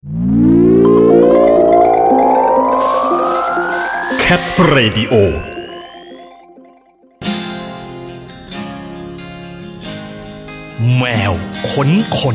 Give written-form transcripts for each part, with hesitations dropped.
Cat Radio แมวค้นคน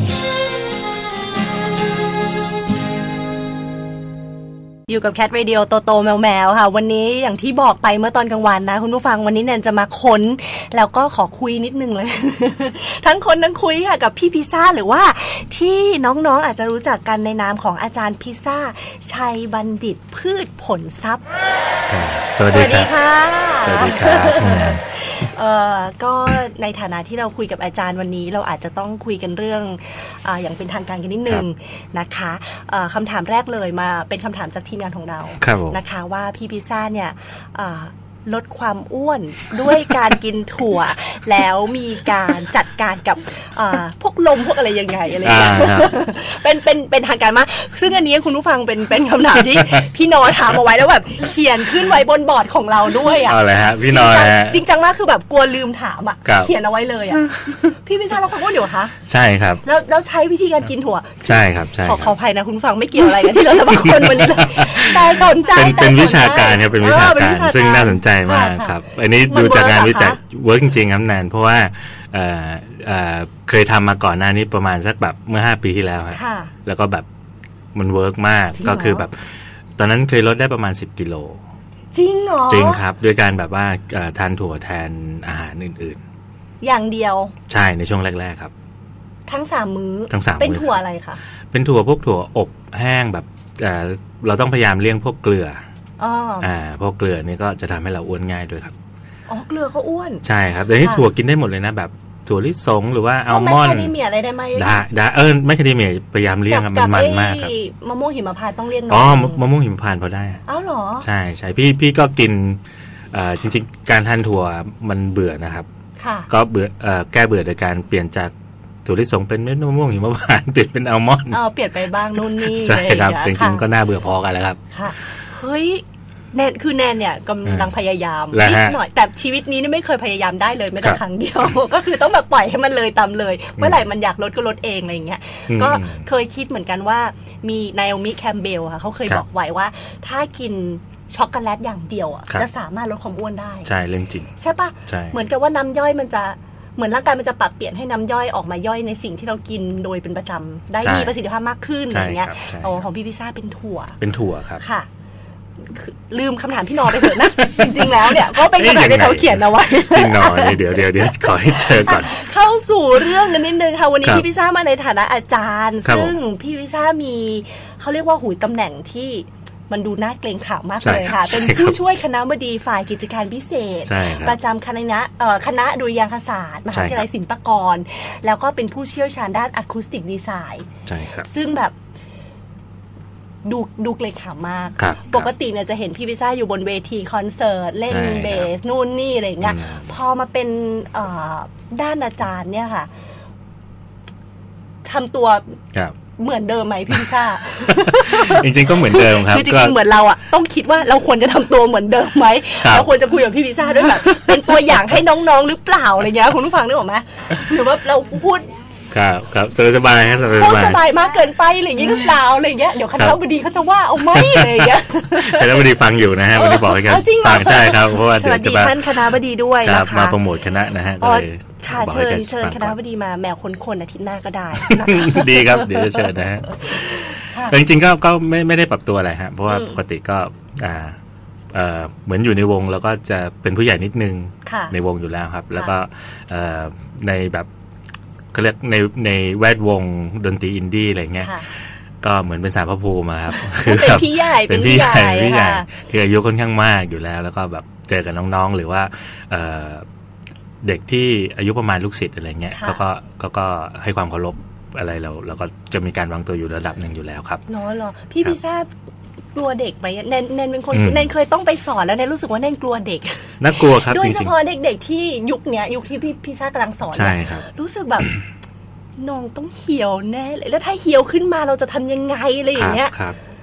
อยู่กับ Cat Radio โตโตแมวค่ะวันนี้อย่างที่บอกไปเมื่อตอนกลางวันนะคุณผู้ฟังวันนี้แนนจะมาค้นแล้วก็ขอคุยนิดนึงเลย ทั้งค้นทั้งคุยค่ะกับพี่พิซซ่าหรือว่าที่น้องๆอาจจะรู้จักกันในนามของอาจารย์พิซซ่าชัยบัณฑิตพืชผลทรัพย์สวัสดีค่ะสวัสดีครับก็ในฐานะที่เราคุยกับอาจารย์วันนี้เราอาจจะต้องคุยกันเรื่องอย่างเป็นทางการกันนิดนึงนะคะคำถามแรกเลยมาเป็นคำถามจากทีมงานของเรานะคะว่าพี่พิซซ่าเนี่ยลดความอ้วนด้วยการกินถั่วแล้วมีการจัดการกับพวกลมพวกอะไรยังไงอะไรอย่างเงี้ยเป็นทางการมากซึ่งอันนี้คุณผู้ฟังเป็นคำถามที่พี่นอถามเอาไว้แล้วแบบเขียนขึ้นไว้บนบอร์ดของเราด้วยอ่ะอะไรฮะพี่นอจริงจังมากคือแบบกลัวลืมถามอ่ะเขียนเอาไว้เลยอ่ะพี่พิซซ่าเราอ้วนอยู่คะใช่ครับแล้วใช้วิธีการกินถั่วใช่ครับใช่ขออภัยนะคุณผู้ฟังไม่เกี่ยวอะไรกันที่เราจะมาคนวันนี้เลยแต่สนใจเป็นวิชาการครับเป็นวิชาการซึ่งน่าสนใจมากครับอันนี้ดูจากงานวิจัยเวิร์กจริงๆครับแนนเพราะว่าเคยทำมาก่อนหน้านี้ประมาณสักแบบเมื่อ5 ปีที่แล้วครับแล้วก็แบบมันเวิร์กมากก็คือแบบตอนนั้นเคยลดได้ประมาณ10 กิโลจริงเหรอจริงครับด้วยการแบบว่าทานถั่วแทนอาหารอื่นๆอย่างเดียวใช่ในช่วงแรกๆครับทั้ง3 มื้อทั้ง3 มื้อเป็นถั่วอะไรคะเป็นถั่วพวกถั่วอบแห้งแบบเราต้องพยายามเลี่ยงพวกเกลือพวกเกลือนี่ก็จะทำให้เราอ้วนง่ายด้วยครับอ๋อเกลือก็อ้วนใช่ครับแต่นี่ถั่วกินได้หมดเลยนะแบบถั่วลิสงหรือว่าอัลมอนด์แมคคาเดเมียอะไรได้ไหมได้แมคคาเดเมียพยายามเลี่ยงครับมันมากครับมะม่วงหิมพานต์ต้องเลี่ยงอ๋อมะม่วงหิมพานต์พอได้อ้าวเหรอใช่ใช่พี่ก็กินจริงๆการทานถั่วมันเบื่อนะครับก็เบื่อแก้เบื่อโดยการเปลี่ยนจากถั่วลิสงเป็นเม็ดมะม่วงหิมพานต์เปลี่ยนเป็นอัลมอนด์เปลี่ยนไปบ้างนู่นนี่ใช่ครับจริงๆก็น่าเบื่อพอกันแล้วครับค่ะเฮ้ยแนนเนี่ยกำลังพยายามนิดหน่อยแต่ชีวิตนี้ไม่เคยพยายามได้เลยแม้แต่ครั้งเดียวก็คือต้องแบบปล่อยให้มันเลยตามเลยเมื่อไหร่มันอยากลดก็ลดเองอะไรอย่างเงี้ยก็เคยคิดเหมือนกันว่ามีไนโอมิแคมเบลค่ะเขาเคยบอกไว้ว่าถ้ากินช็อกโกแลตอย่างเดียวจะสามารถลดความอ้วนได้ใช่เรื่องจริงใช่ปะเหมือนกับว่าน้ำย่อยมันจะเหมือนร่างกายมันจะปรับเปลี่ยนให้น้ำย่อยออกมาย่อยในสิ่งที่เรากินโดยเป็นประจำได้มีประสิทธิภาพมากขึ้นอะไรเงี้ยของพี่พิซซ่าเป็นถั่วครับค่ะลืมคำถามพี่นอไปเถอะนะจริงๆแล้วเนี่ยก็เป็นคำถามที่เขาเขียนเอาไว้พี่นอเดี๋ยวขอให้เจอก่อนเข้าสู่เรื่องกันนิดนึงค่ะวันนี้พี่พิซซ่ามาในฐานะอาจารย์ซึ่งพี่พิซซ่ามีเขาเรียกว่าตำแหน่งที่มันดูน่าเกรงขามมากเลยค่ะเป็นผู้ช่วยคณบดีฝ่ายกิจการพิเศษประจำคณะดุริยางคศาสตร์มหาวิทยาลัยศิลปากรแล้วก็เป็นผู้เชี่ยวชาญด้านอะคูสติกดีไซน์ใช่ครับซึ่งแบบดูเกรงขามมากปกติเนี่ยจะเห็นพี่พิซซ่าอยู่บนเวทีคอนเสิร์ตเล่นเบสนู่นนี่อะไรอย่างเงี้ยพอมาเป็นด้านอาจารย์เนี่ยค่ะทำตัวเหมือนเดิมไหมพี่พิซซ่าจริงๆก็เหมือนเดิมครับคือจริงๆเหมือนเราอ่ะต้องคิดว่าเราควรจะทำตัวเหมือนเดิมไหมเราควรจะคุยกับพี่พิซซ่าด้วยแบบเป็นตัวอย่างให้น้องๆหรือเปล่าอะไรเงี้ยคุณผู้ฟังนึกออกไหมหรือว่าเราพูดครับสบายครับสบายมากเกินไปอะไรอย่างงี้หรือเปล่าอะไรอย่างเงี้ยเดี๋ยวคณะบดีเขาจะว่าเอาไหมอะไรอย่างเงี้ยคณะบดีฟังอยู่นะฮะวันนี้บอกให้กันฟังใช่ครับเพราะว่าเดี๋ยวจะมาท่านคณะบดีด้วยนะคะมาโปรโมทคณะนะฮะก็เลยค่ะเชิญคณะบดีมาแมวคนอาทิตย์หน้าก็ได้ดีครับเดี๋ยวจะเชิญนะฮะจริงๆก็ไม่ได้ปรับตัวอะไรฮะเพราะว่าปกติก็เหมือนอยู่ในวงแล้วก็จะเป็นผู้ใหญ่นิดนึงในวงอยู่แล้วครับแล้วก็ในแบบก็เรียกในแวดวงดนตรีอินดี้อะไรเงี้ยก็เหมือนเป็นสารพระภูมิครับเป็นพี่ใหญ่คืออายุค่อนข้างมากอยู่แล้วแล้วก็แบบเจอกับน้องๆหรือว่าเด็กที่อายุประมาณลูกศิษย์อะไรเงี้ยก็ให้ความเคารพอะไรเราก็จะมีการวางตัวอยู่ระดับหนึ่งอยู่แล้วครับเนาะเหรอพี่พิซซ่ากลัวเด็กไหมแนนเป็นคนแนนเคยต้องไปสอนแล้วแนนรู้สึกว่าแนนกลัวเด็กน่ากลัวครับจริงๆโดยเฉพาะเด็กๆที่ยุคที่พี่พิซซ่ากำลังสอนใช่ครับรู้สึกแบบน้องต้องเหี่ยวแน่เลยแล้วถ้าเหี่ยวขึ้นมาเราจะทำยังไงอะไรอย่างเงี้ย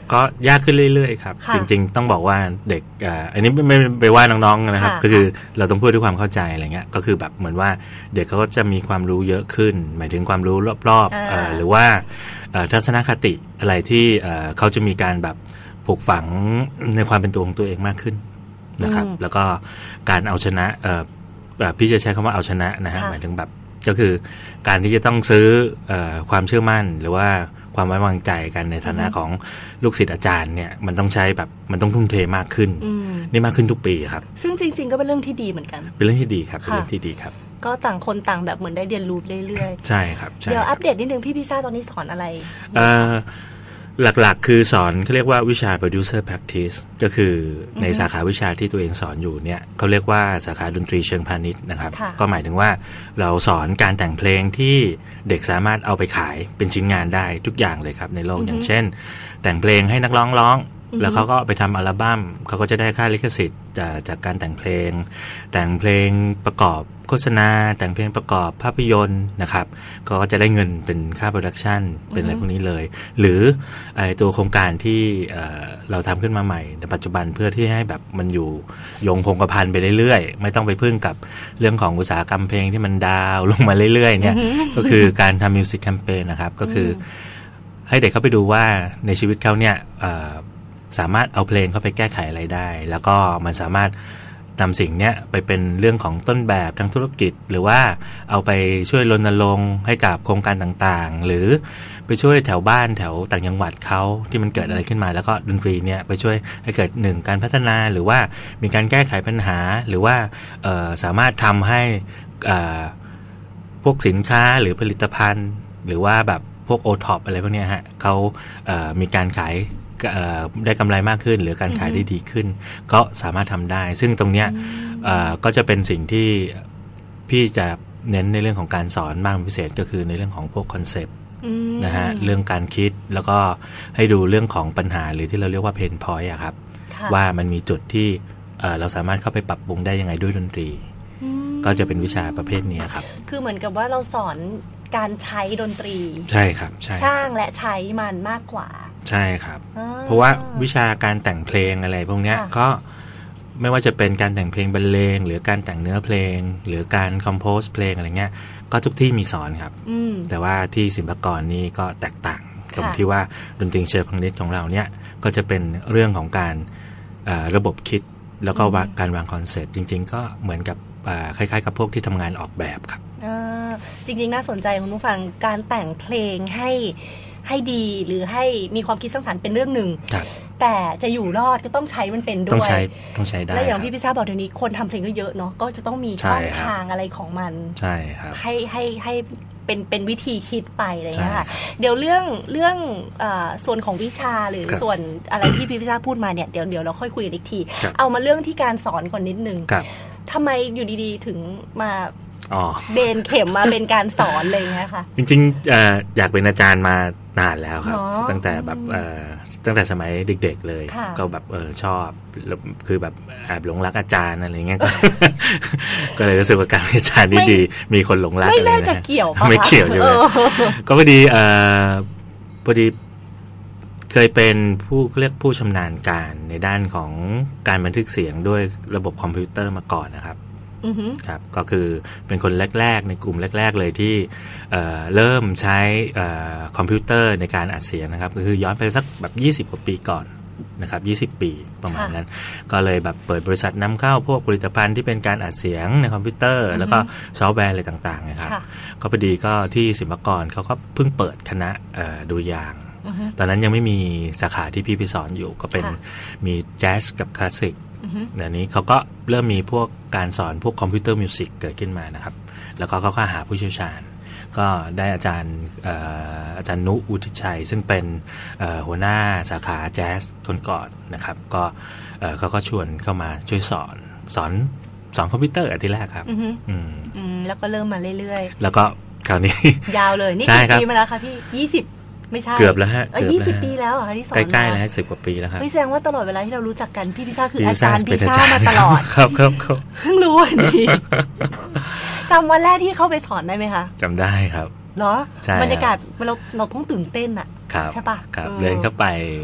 ก็ยากขึ้นเรื่อยๆครับจริงๆต้องบอกว่าเด็กอันนี้ไม่ไปว่าน้องๆนะครับก็คือเราต้องพูดด้วยความเข้าใจอะไรเงี้ยก็คือแบบเหมือนว่าเด็กเขาก็จะมีความรู้เยอะขึ้นหมายถึงความรู้รอบๆหรือว่าทัศนคติอะไรที่เขาจะมีการแบบปลูกฝังในความเป็นตัวของตัวเองมากขึ้นนะครับแล้วก็การเอาชนะพี่จะใช้คำว่าเอาชนะนะฮะหมายถึงแบบก็คือการที่จะต้องซื้อความเชื่อมั่นหรือว่าความไว้วางใจกันในฐานะของลูกศิษย์อาจารย์เนี่ยมันต้องใช้แบบมันต้องทุ่มเทมากขึ้นนี่มากขึ้นทุกปีครับซึ่งจริงๆก็เป็นเรื่องที่ดีเหมือนกันเป็นเรื่องที่ดีครับเป็นเรื่องที่ดีครับก็ต่างคนต่างแบบเหมือนได้เรียนรู้เรื่อยๆใช่ครับเดี๋ยวอัปเดตนิดนึงพี่พิซ่าตอนนี้สอนอะไรหลักๆคือสอนเขาเรียกว่าวิชา producer practice ก็คือในสาขาวิชาที่ตัวเองสอนอยู่เนี่ยเขาเรียกว่าสาขาดนตรีเชิงพาณิชย์นะครับก็หมายถึงว่าเราสอนการแต่งเพลงที่เด็กสามารถเอาไปขายเป็นชิ้นงานได้ทุกอย่างเลยครับในโลกอย่างเช่นแต่งเพลงให้นักร้องร้องแล้วเขาก็ไปทำอัลบั้มเขาก็จะได้ค่าลิขสิทธิ์จากการแต่งเพลงประกอบโฆษณาแต่งเพลงประกอบภาพยนตร์นะครับก็จะได้เงินเป็นค่าโปรดักชันเป็นอะไรพวกนี้เลยหรือตัวโครงการที่เราทำขึ้นมาใหม่ในปัจจุบันเพื่อที่ให้แบบมันอยู่ยงคงกระพันไปเรื่อยๆไม่ต้องไปพึ่งกับเรื่องของอุตสาหกรรมเพลงที่มันดาวลงมาเรื่อยๆเนี่ยก็คือการทำมิวสิกแคมเปญนะครับก็คือให้เด็กเขาไปดูว่าในชีวิตเขาเนี่ยสามารถเอาเพลงเข้าไปแก้ไขอะไรได้แล้วก็มันสามารถนำสิ่งนี้ไปเป็นเรื่องของต้นแบบทางธุรกิจหรือว่าเอาไปช่วยรณรงค์ให้กับโครงการต่างๆหรือไปช่วยแถวบ้านแถวต่างจังหวัดเขาที่มันเกิดอะไรขึ้นมาแล้วก็ดนตรีเนี่ยไปช่วยให้เกิดหนึ่งการพัฒนาหรือว่ามีการแก้ไขปัญหาหรือว่าสามารถทำให้พวกสินค้าหรือผลิตภัณฑ์หรือว่าแบบพวก O-Top อะไรพวกนี้ฮะเขามีการขายได้กำไรมากขึ้นหรือการขายได้ดีขึ้นก็สามารถทำได้ซึ่งตรงเนี้ยก็จะเป็นสิ่งที่พี่จะเน้นในเรื่องของการสอนมากพิเศษก็คือในเรื่องของพวกคอนเซปต์นะฮะเรื่องการคิดแล้วก็ให้ดูเรื่องของปัญหาหรือที่เราเรียกว่าเพนพอยต์อะครับว่ามันมีจุดที่เราสามารถเข้าไปปรับปรุงได้ยังไงด้วยดนตรีก็จะเป็นวิชาประเภทนี้ครับคือเหมือนกับว่าเราสอนการใช้ดนตรีใช่ครับใช่สร้างและใช้มันมากกว่าใช่ครับเพราะว่าวิชาการแต่งเพลงอะไรพวกนี้ก็ไม่ว่าจะเป็นการแต่งเพลงบรรเลงหรือการแต่งเนื้อเพลงหรือการคอมโพสเพลงอะไรเงี้ยก็ทุกที่มีสอนครับแต่ว่าที่ศิลปากรนี่ก็แตกต่างตรงที่ว่าดนตรีเชิงพาณิชย์ของเราเนี่ยก็จะเป็นเรื่องของการระบบคิดแล้วก็การวางคอนเซปต์จริงๆก็เหมือนกับคล้ายๆกับพวกที่ทำงานออกแบบครับจริงๆน่าสนใจคุณผู้ฟังการแต่งเพลงให้ดีหรือให้มีความคิดสร้างสรรค์เป็นเรื่องหนึ่งแต่จะอยู่รอดก็ต้องใช้มันเป็นด้วยต้องใช้ได้และอย่างพี่พิซ่าบอกเดี๋ยวนี้คนทำเพลงก็เยอะเนาะก็จะต้องมีช่องทางอะไรของมันใช่ครับให้เป็นวิธีคิดไปอะไรอย่างเงี้ยค่ะเดี๋ยวเรื่องส่วนของวิชาหรือส่วนอะไรที่พี่พิซ่าพูดมาเนี่ยเดี๋ยวเราค่อยคุยกันอีกทีเอามาเรื่องที่การสอนก่อนนิดนึงทำไมอยู่ดีๆถึงมาเบนเข็มมาเป็นการสอนเลยนะคะ จริงๆอยากเป็นอาจารย์มานานแล้วครับตั้งแต่แบบตั้งแต่สมัยเด็กๆเลยก็แบบชอบคือแบบแอบหลงรักอาจารย์อะไรเงี้ยก็เลยรู้สึกว่าการเป็นอาจารย์นี่ดีมีคนหลงรักอะไรนะไม่น่าจะเกี่ยวไม่เกี่ยวอยู่เลยก็พอดีเคยเป็นผู้เรียกผู้ชำนาญการในด้านของการบันทึกเสียงด้วยระบบคอมพิวเตอร์มาก่อนนะครับครับก็คือเป็นคนแรกๆในกลุ่มแรกๆเลยที่เริ่มใช้คอมพิวเตอร์ในการอัดเสียงนะครับก็คือย้อนไปสักแบบ20 กว่าปีก่อนนะครับ20 ปีประมาณนั้นก็เลยแบบเปิดบริษัทนำเข้าพวกผลิตภัณฑ์ที่เป็นการอัดเสียงในคอมพิวเตอร์แล้วก็ซอฟต์แวร์อะไรต่างๆนะครับก็พอดีก็ที่ศิลปากรเขาก็เพิ่งเปิดคณะดุริยางค์ตอนนั้นยังไม่มีสาขาที่พี่ไปสอนอยู่ก็เป็นมีแจ๊สกับคลาสสิกเดี๋ยวนี้เขาก็เริ่มมีพวกการสอนพวกคอมพิวเตอร์มิวสิกเกิดขึ้นมานะครับแล้วก็เขาก็หาผู้เชี่ยวชาญก็ได้อาจารย์นุอุทิชัยซึ่งเป็นหัวหน้าสาขาแจ๊สคนก่อนนะครับก็เขาก็ชวนเข้ามาช่วยสอนคอมพิวเตอร์อันที่แรกครับแล้วก็เริ่มมาเรื่อยๆแล้วก็คราวนี้ยาวเลยนี่กี่ปีมาแล้วคะพี่20ไม่ใช่เกือบแล้วฮะ20 ปีแล้วเหรอคะที่สอนใกล้ๆแล้ว10 กว่าปีแล้วครับไม่แสดงว่าตลอดเวลาที่เรารู้จักกันพี่พิซ่าคืออาจารย์พิซ่ามาตลอดครับเพิ่งรู้วันนี้จำวันแรกที่เข้าไปสอนได้ไหมคะจำได้ครับเหรอบรรยากาศเราต้องตื่นเต้นอ่ะใช่ปะครับเดินเข้าไป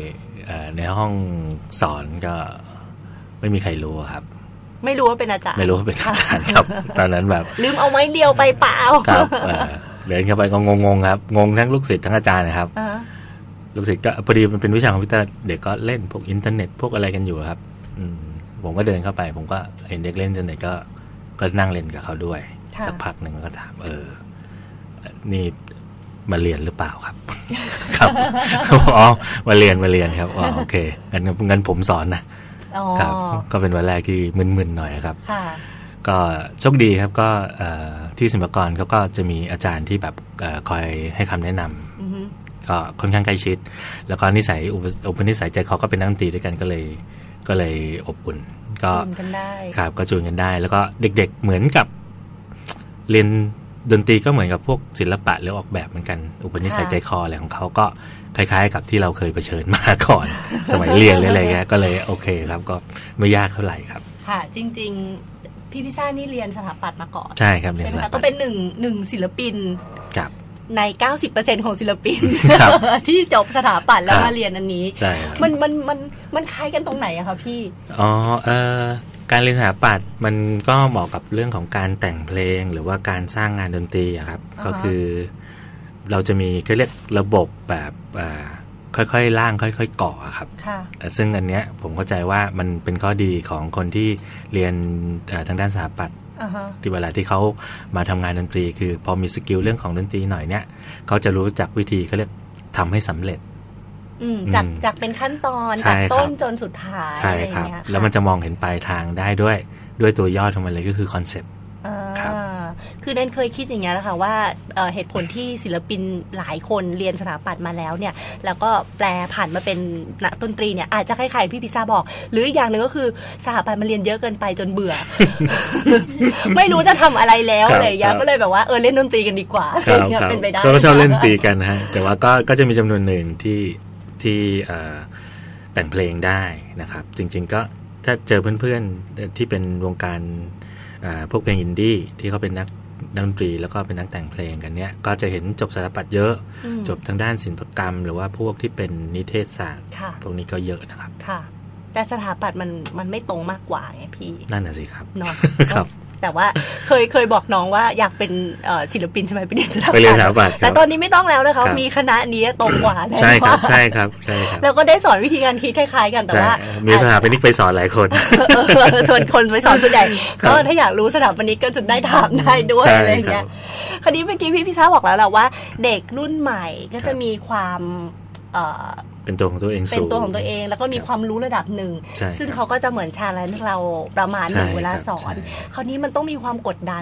ในห้องสอนก็ไม่มีใครรู้ครับไม่รู้ว่าเป็นอาจารย์ไม่รู้ว่าเป็นอาจารย์ครับตอนนั้นแบบลืมเอาไม้เดียวไปเปล่าครับเดินเข้าไปก็งงครับงงทั้งลูกศิษย์ทั้งอาจารย์นะครับลูกศิษย์ก็พอดีมันเป็นวิชาคอมพิวเตอร์เด็กก็เล่นพวกอินเทอร์เน็ตพวกอะไรกันอยู่ครับผมก็เดินเข้าไปผมก็เห็นเด็กเล่นอินเทอร์เน็ตก็นั่งเล่นกับเขาด้วยสักพักหนึ่งก็ถามนี่มาเรียนหรือเปล่าครับครับอ๋อมาเรียนครับอ๋อโอเคงั้นผมสอนนะครับก็เป็นวันแรกที่มึนๆหน่อยครับก็โชคดีครับก็ที่ศิลปากรเขาก็จะมีอาจารย์ที่แบบคอยให้คำแนะนำก็ค่อนข้างใกล้ชิดแล้วก็นิสัยอุปนิสัยใจคอก็เป็นนักดนตรีด้วยกันก็เลยอบอุ่นก็จูนกันได้ครับก็จูนกันได้แล้วก็เด็กๆเหมือนกับเรียนดนตรีก็เหมือนกับพวกศิลปะหรือออกแบบเหมือนกันอุปนิสัยใจคออะไรของเขาก็คล้ายๆกับที่เราเคยเผชิญมาก่อนสมัยเรียนอะไรเงี้ยก็เลยโอเคครับก็ไม่ยากเท่าไหร่ครับค่ะจริงๆพี่พิซ่านี่เรียนสถาปัตย์มาก่อนใช่ครับเรียนสถาปัตย์ก็เป็นหนึ่งศิลปินครับใน 90% ของศิลปิน ที่จบสถาปัตย์แล้วมาเรียนอันนี้มันคล้ายกันตรงไหนอะคะพี่การเรียนสถาปัตย์มันก็เหมาะกับเรื่องของการแต่งเพลงหรือว่าการสร้างงานดนตรีอะครับก็คือเราจะมีเขาเรียกระบบแบบค่อยๆร่างค่อยๆก่อครับซึ่งอันเนี้ยผมเข้าใจว่ามันเป็นข้อดีของคนที่เรียนทางด้านสถาปัตย์ที่เวลาที่เขามาทำงานดนตรีคือพอมีสกิลเรื่องของดนตรีหน่อยเนี่ยเขาจะรู้จักวิธีเขาเรียกทำให้สำเร็จจากเป็นขั้นตอนจากต้นจนสุดท้ายใช่ครับแล้วมันจะมองเห็นปลายทางได้ด้วยตัวย่อของมันเลยก็คือคอนเซ็ปต์คือแดนเคยคิดอย่างเงี้ยแหละค่ะว่าเหตุผลที่ศิลปินหลายคนเรียนสถาปัตย์มาแล้วเนี่ยแล้วก็แปลผ่านมาเป็นนักดนตรีเนี่ยอาจจะคล้ายๆพี่พิซ่าบอกหรืออีกอย่างหนึ่งก็คือสถาปัตย์มาเรียนเยอะเกินไปจนเบื่อ ไม่รู้จะทำอะไรแล้วอะไรอย่างเงี้ยก็เลยแบบว่าเล่นดนตรีกันดีกว่าเป็นไปได้ก็ชอบเล่นดนตรีกันนะฮะแต่ว่าก็จะมีจำนวนหนึ่งที่แต่งเพลงได้นะครับจริงๆก็ถ้าเจอเพื่อนๆที่เป็นวงการพวกเพลงอินดี้ที่เขาเป็นนักดนตรีแล้วก็เป็นนักแต่งเพลงกันเนี้ยก็จะเห็นจบสถาปัตย์เยอะจบทางด้านศิลปกรรมหรือว่าพวกที่เป็นนิเทศศาสตร์พวกนี้ก็เยอะนะครับค่ะแต่สถาปัตย์มันไม่ตรงมากกว่าไงพี่นั่นน่ะสิครับเนาะครับแต่ว่าเคยบอกน้องว่าอยากเป็นศิลปินใช่ไหมไปเรียนสถาปัตย์แต่ตอนนี้ไม่ต้องแล้วนะคะมีคณะนี้ตรงกว่าใช่ครับใช่ครับแล้วก็ได้สอนวิธีการคิดคล้ายๆกันแต่ว่ามีสถาปนิกไปสอนหลายคนส่วนคนไปสอนส่วนใหญ่ก็ถ้าอยากรู้สถาปนิกก็จะได้ถามได้ด้วยอะไรอย่างเงี้ยคดีเมื่อกี้พี่พิซ่าบอกแล้วแหละว่าเด็กรุ่นใหม่ก็จะมีความเป็นตัวของตัวเองสูงเป็นตัวของตัวเองแล้วก็มีความรู้ระดับหนึ่งซึ่งเขาก็จะเหมือนชาเลนจ์เราประมาณหนึ่งเวลาสอนคราวนี้มันต้องมีความกดดัน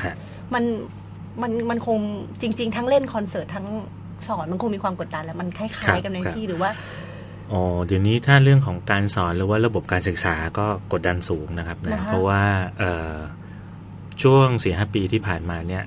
มันคงจริงๆทั้งเล่นคอนเสิร์ตทั้งสอนมันคงมีความกดดันแล้วมันคล้ายๆกันในที่หรือว่าเดี๋ยวนี้ถ้าเรื่องของการสอนหรือว่าระบบการศึกษาก็กดดันสูงนะครับนะเพราะว่าช่วง 4-5 ปีที่ผ่านมาเนี่ย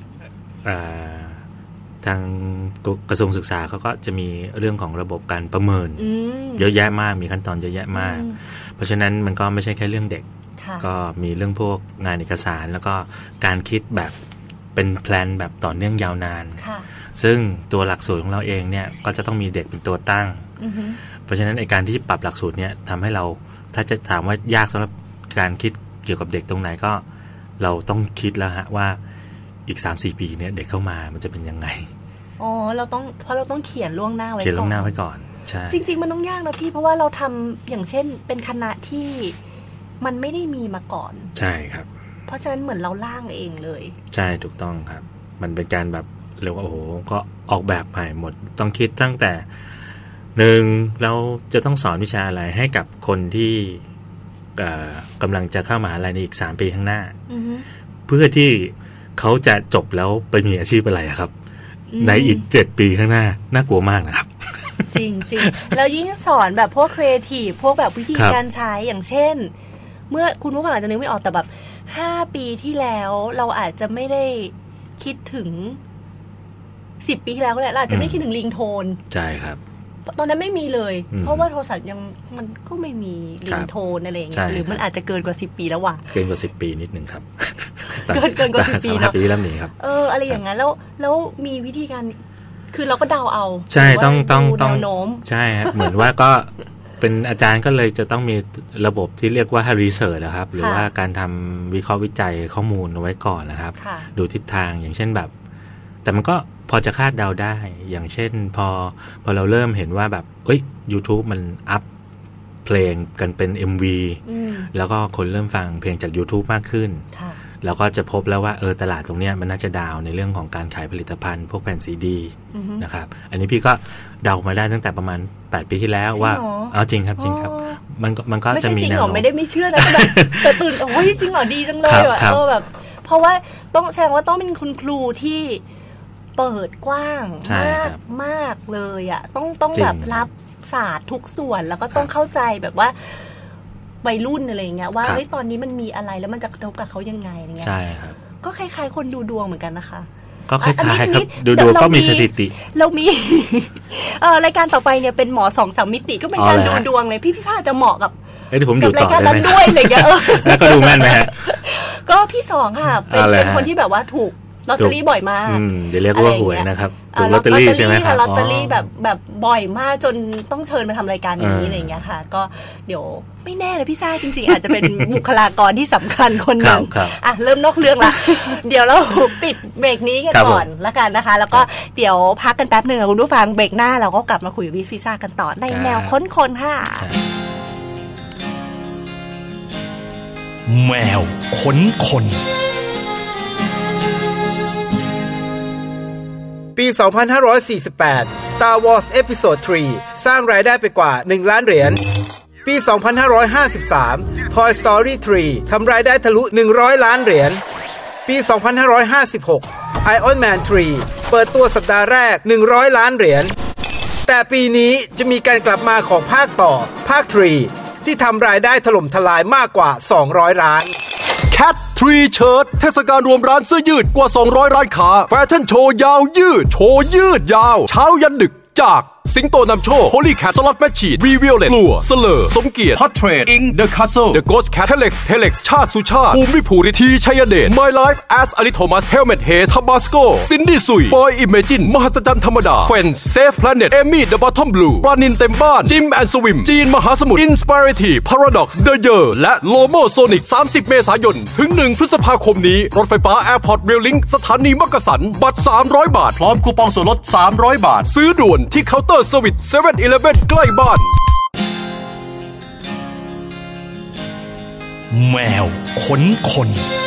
ทางกระทรวงศึกษาเขาก็จะมีเรื่องของระบบการประเมินเยอะแยะมากมีขั้นตอนเยอะแยะมากเพราะฉะนั้นมันก็ไม่ใช่แค่เรื่องเด็กก็มีเรื่องพวกงานเอกสารแล้วก็การคิดแบบเป็นแพลนแบบต่อเนื่องยาวนานซึ่งตัวหลักสูตรของเราเองเนี่ยก็จะต้องมีเด็กเป็นตัวตั้งเพราะฉะนั้นไอ้การที่ปรับหลักสูตรเนี่ยทำให้เราถ้าจะถามว่ายากสำหรับการคิดเกี่ยวกับเด็กตรงไหนก็เราต้องคิดแล้วฮะว่าอีก 3-4 ปีเนี่ยเด็กเข้ามามันจะเป็นยังไงเราต้องเขียนล่วงหน้าไว้ก่อนเขียนล่วงหน้าไว้ก่อนใช่จริงๆมันต้องยากนะพี่เพราะว่าเราทำอย่างเช่นเป็นคณะที่มันไม่ได้มีมาก่อนใช่ครับเพราะฉะนั้นเหมือนเราร่างเองเลยใช่ถูกต้องครับมันเป็นการแบบเรียกว่าโอ้โหก็ออกแบบใหม่หมดต้องคิดตั้งแต่1เราจะต้องสอนวิชาอะไรให้กับคนที่กำลังจะเข้ามหาวิทยาลัยในอีก3 ปีข้างหน้าเพื่อที่เขาจะจบแล้วไปมีอาชีพอะไรครับในอีก7 ปีข้างหน้าน่ากลัวมากนะครับจริงจริงแล้วยิ่งสอนแบบพวกครีเอทีฟพวกแบบวิธีการใช้อย่างเช่นเมื่อคุณผู้ฟังอาจจะนึกไม่ออกแต่แบบ5 ปีที่แล้วเราอาจจะไม่ได้คิดถึง10 ปีที่แล้วก็ได้เราอาจจะไม่คิดถึงลิงโทนใช่ครับตอนนั้นไม่มีเลยเพราะว่าโทรศัพท์ยังมันก็ไม่มีลิงโทนอะไรอย่างเงี้ยหรือมันอาจจะเกินกว่า10 ปีแล้วว่ะเกินกว่า10 ปีนิดนึงครับเกินกว่า10 ปีเนาะ 5 ปีแล้วมีครับอะไรอย่างนั้นแล้วมีวิธีการคือเราก็เดาเอาใช่ต้องโน้มใช่ครับเหมือนว่าก็เป็นอาจารย์ก็เลยจะต้องมีระบบที่เรียกว่า research นะครับหรือว่าการทำวิเคราะห์วิจัยข้อมูลเอาไว้ก่อนนะครับดูทิศทางอย่างเช่นแบบแต่มันก็พอจะคาดเดาได้อย่างเช่นพอเราเริ่มเห็นว่าแบบYouTube มันอัพเพลงกันเป็น MV แล้วก็คนเริ่มฟังเพลงจาก YouTube มากขึ้นแล้วก็จะพบแล้วว่าตลาดตรงเนี้ยมันน่าจะดาวในเรื่องของการขายผลิตภัณฑ์พวกแผ่นซีดีนะครับอันนี้พี่ก็เดามาได้ตั้งแต่ประมาณ8ปีที่แล้วว่าเอาจริงครับจริงครับมันก็จะมีแนวโน้มไม่ได้ไม่เชื่อนะแต่ตื่นโอ้ยจริงเหรอดีจังเลยว่ะแบบเพราะว่าต้องแสดงว่าต้องเป็นคุณครูที่เปิดกว้างมากเลยอ่ะต้องแบบรับศาสตร์ทุกส่วนแล้วก็ต้องเข้าใจแบบว่าวัยรุ่นอะไรเงี้ยว่าตอนนี้มันมีอะไรแล้วมันจะกระทบกับเขายังไงอะไรเงี้ยใช่ครับก็คล้ายๆคนดูดวงเหมือนกันนะคะก็คล้ายๆครับดูดวงก็มีสถิติเรามีรายการต่อไปเนี่ยเป็นหมอ2-3มิติก็เป็นการดูดวงเลยพี่ซ่าจะเหมาะกับผมดูต่อได้ไหมด้วยอะไรเงี้ยแล้วก็ดูแม่นไหมฮะก็พี่สองค่ะเป็นคนที่แบบว่าถูกลอตเตอรี่บ่อยมากเดี๋ยวเรียกว่าหวยนะครับถูกลอตเตอรี่ใช่ไหมครับลอตเตอรี่แบบบ่อยมากจนต้องเชิญมาทำรายการนี้อะไรอย่างเงี้ยค่ะก็เดี๋ยวไม่แน่เลยพี่ซ่าจริงๆอาจจะเป็นบุคลากรที่สำคัญคนหนึ่งเริ่มนอกเรื่องละเดี๋ยวเราปิดเบรกนี้กันก่อนละกันนะคะแล้วก็เดี๋ยวพักกันแป๊บนึงคุณผู้ฟังเบรกหน้าเราก็กลับมาคุยกับพี่ซ่ากันต่อในแนวค้นคนค่ะแมวค้นคนปี 2548 Star Wars Episode 3 สร้างรายได้ไปกว่า1ล้านเหรียญปี 2553 Toy Story 3 ทำรายได้ทะลุ100ล้านเหรียญปี 2556 Iron Man 3 เปิดตัวสัปดาห์แรก100ล้านเหรียญแต่ปีนี้จะมีการกลับมาของภาคต่อภาค3ที่ทำรายได้ถล่มทลายมากกว่า200ล้าน Cat 3 Shirt เทศกาลรวมร้านเสื้อยืดกว่า200ร้านค้าแฟชั่นโชว์ยาวยืดโชว์ยืดยาวเช้ายันดึกจากสิงโตนำโชค Holy Cat Slot Machine Violette กลัวเสลอสมเกียรติ Portrait Ink The Castle The Ghost Cat Telex ชาติสุชาติภูมิภูริทีชัยเดช My Life as Ali Thomas Helmet Haze Tabasco Cindy Sui Boy Imagine มหัศจรรย์ธรรมดา Friends Safe Planet Amy The Bottom Blue ปลานินเต็มบ้าน Jim and Swim จีนมหาสมุทร Inspirative Paradox The Year และ Lomo Sonic 30 เมษายนถึง1พฤษภาคมนี้รถไฟฟ้า Airport Rail Link สถานีมักกะสันบัตร300 บาทพร้อมคูปองส่วนลด300 บาทซื้อด่วนที่เคาน์เตอร์เซอร์วิส7-Eleven ใกล้บ้านแมวค้นคน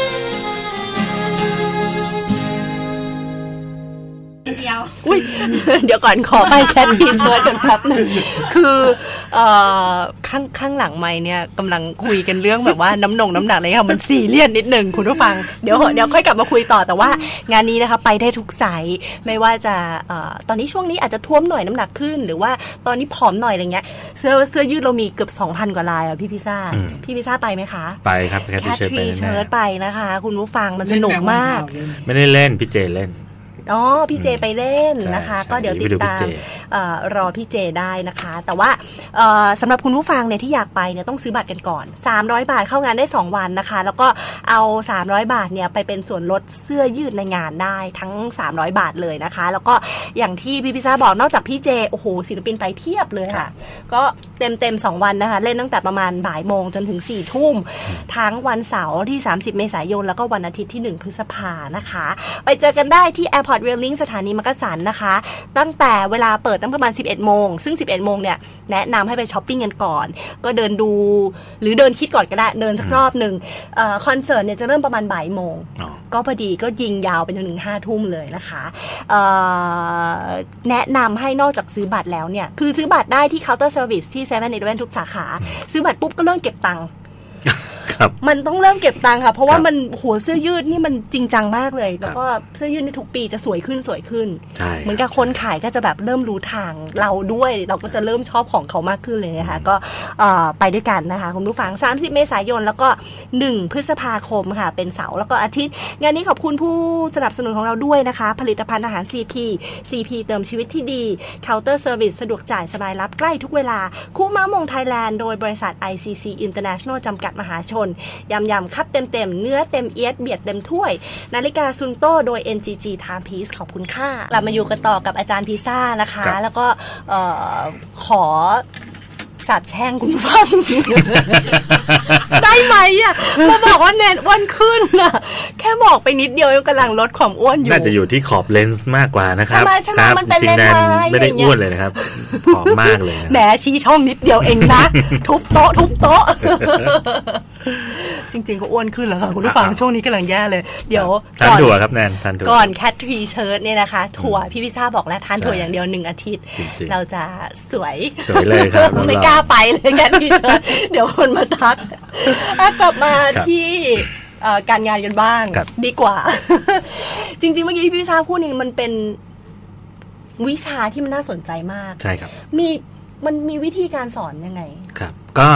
อุ้ยเดี๋ยวก่อนขอไปแคททีเชิร์ตกันแป๊บนึงคือข้างหลังไมค์เนี่ยกำลังคุยกันเรื่องแบบว่าน้ำหนักอะไรค่ะมันซีเรียสนิดนึงคุณผู้ฟังเดี๋ยวค่อยกลับมาคุยต่อแต่ว่างานนี้นะคะไปได้ทุกไซส์ไม่ว่าจะตอนนี้ช่วงนี้อาจจะท่วมหน่อยน้ำหนักขึ้นหรือว่าตอนนี้ผอมหน่อยอะไรเงี้ยเสื้อยืดเรามีเกือบ 2,000 กว่าลายอ่ะพี่พิซ่าไปไหมคะไปครับแคททีเชิร์ตไปนะคะคุณผู้ฟังมันสนุกมากไม่ได้เล่นพี่เจเล่นพี่เจไปเล่นนะคะก็เดี๋ยวติดตามรอพี่เจได้นะคะแต่ว่าสำหรับคุณผู้ฟังเนี่ยที่อยากไปเนี่ยต้องซื้อบัตรกันก่อน300 บาทเข้างานได้2วันนะคะแล้วก็เอา300 บาทเนี่ยไปเป็นส่วนลดเสื้อยืดในงานได้ทั้ง300 บาทเลยนะคะแล้วก็อย่างที่พี่พิซ่าบอกนอกจากพี่เจโอ้โหศิลปินไปเพียบเลยค่ะก็เต็ม2วันนะคะเล่นตั้งแต่ประมาณบ่ายโมงจนถึง4 ทุ่มทั้งวันเสาร์ที่30 เมษายนแล้วก็วันอาทิตย์ที่1 พฤษภานะคะไปเจอกันได้ที่ Airport Rail Link สถานีมักกะสันนะคะตั้งแต่เวลาเปิดตั้งประมาณ 11 โมงซึ่ง 11 โมงเนี่ยแนะนำให้ไปช้อปปิ้งกันก่อนก็เดินดูหรือเดินคิดก่อนก็ได้เดินสักรอบนึงคอนเสิร์ตเนี่ยจะเริ่มประมาณบ่ายโมงก็พอดีก็ยิงยาวไปจนถึง5 ทุ่มเลยนะคะแนะนำให้นอกจากซื้อบัตรแล้วเนี่ยคือซื้อบัตรได้ที่เคาน์เตอร์เซอร์วิสที่ 7-Eleven ทุกสาขาซื้อบัตรปุ๊บก็เริ่มเก็บตังค์มันต้องเริ่มเก็บตังค์ค่ะเพราะว่ามันหัวเสื้อยืดนี่มันจริงจังมากเลยแล้วก็เสื้อยืดในทุกปีจะสวยขึ้นเหมือนกับคนขายก็จะแบบเริ่มรู้ทางเราด้วยเราก็จะเริ่มชอบของเขามากขึ้นเลยนะคะก็ไปด้วยกันนะคะคุณผู้ฟัง30 เมษายนแล้วก็1 พฤษภาคมค่ะเป็นเสาร์แล้วก็อาทิตย์งานนี้ขอบคุณผู้สนับสนุนของเราด้วยนะคะผลิตภัณฑ์อาหาร CP เติมชีวิตที่ดีเคาน์เตอร์เซอร์วิสสะดวกจ่ายสบายรับใกล้ทุกเวลาคู่ม้ามงไทยแลนด์โดยบริษัท ICC International จำกัดมหาชนยำคัดเต็มเนื้อเต็มเอียดเบียดเต็มถ้วยนาฬิกาซุนโต้โดย NGG Timepiece ขอบคุณค่ะเรามาอยู่กันต่อกับอาจารย์พิซ่านะคะแล้วก็ขอสาปแช่งคุณฟัง ได้ไหมอ่ะมาบอกว่าแนนอ้วนขึ้นอ่ะแค่บอกไปนิดเดียวยังกำลังลดความอ้วนอยู่น่าจะอยู่ที่ขอบเลนส์มากกว่านะครับใช่ไหมมันเป็นเลนส์ไม่ได้อ้วนเลยนะครับผอมมากเลยแหมชี้ช่องนิดเดียวเองนะ ทุบโต๊ะจริงๆก็อ้วนขึ้นแล้วค่ะคุณผู้ฟังช่วงนี้กำลังแย่เลยเดี๋ยวทานถั่วครับแนนทานถั่วก่อนแคททรีเชิร์ตเนี่ยนะคะถั่วพี่พิซ่าบอกแล้วทานถั่วอย่างเดียว1อาทิตย์เราจะสวยเลยครับไม่กล้าไปเลยแคททรีเชิร์ตเดี๋ยวคนมาทักกลับมาที่การงานกันบ้างดีกว่าจริงๆเมื่อกี้ที่พี่พิซ่าพูดนี่มันเป็นวิชาที่มันน่าสนใจมากใช่ครับมันมีวิธีการสอนยังไงครับก็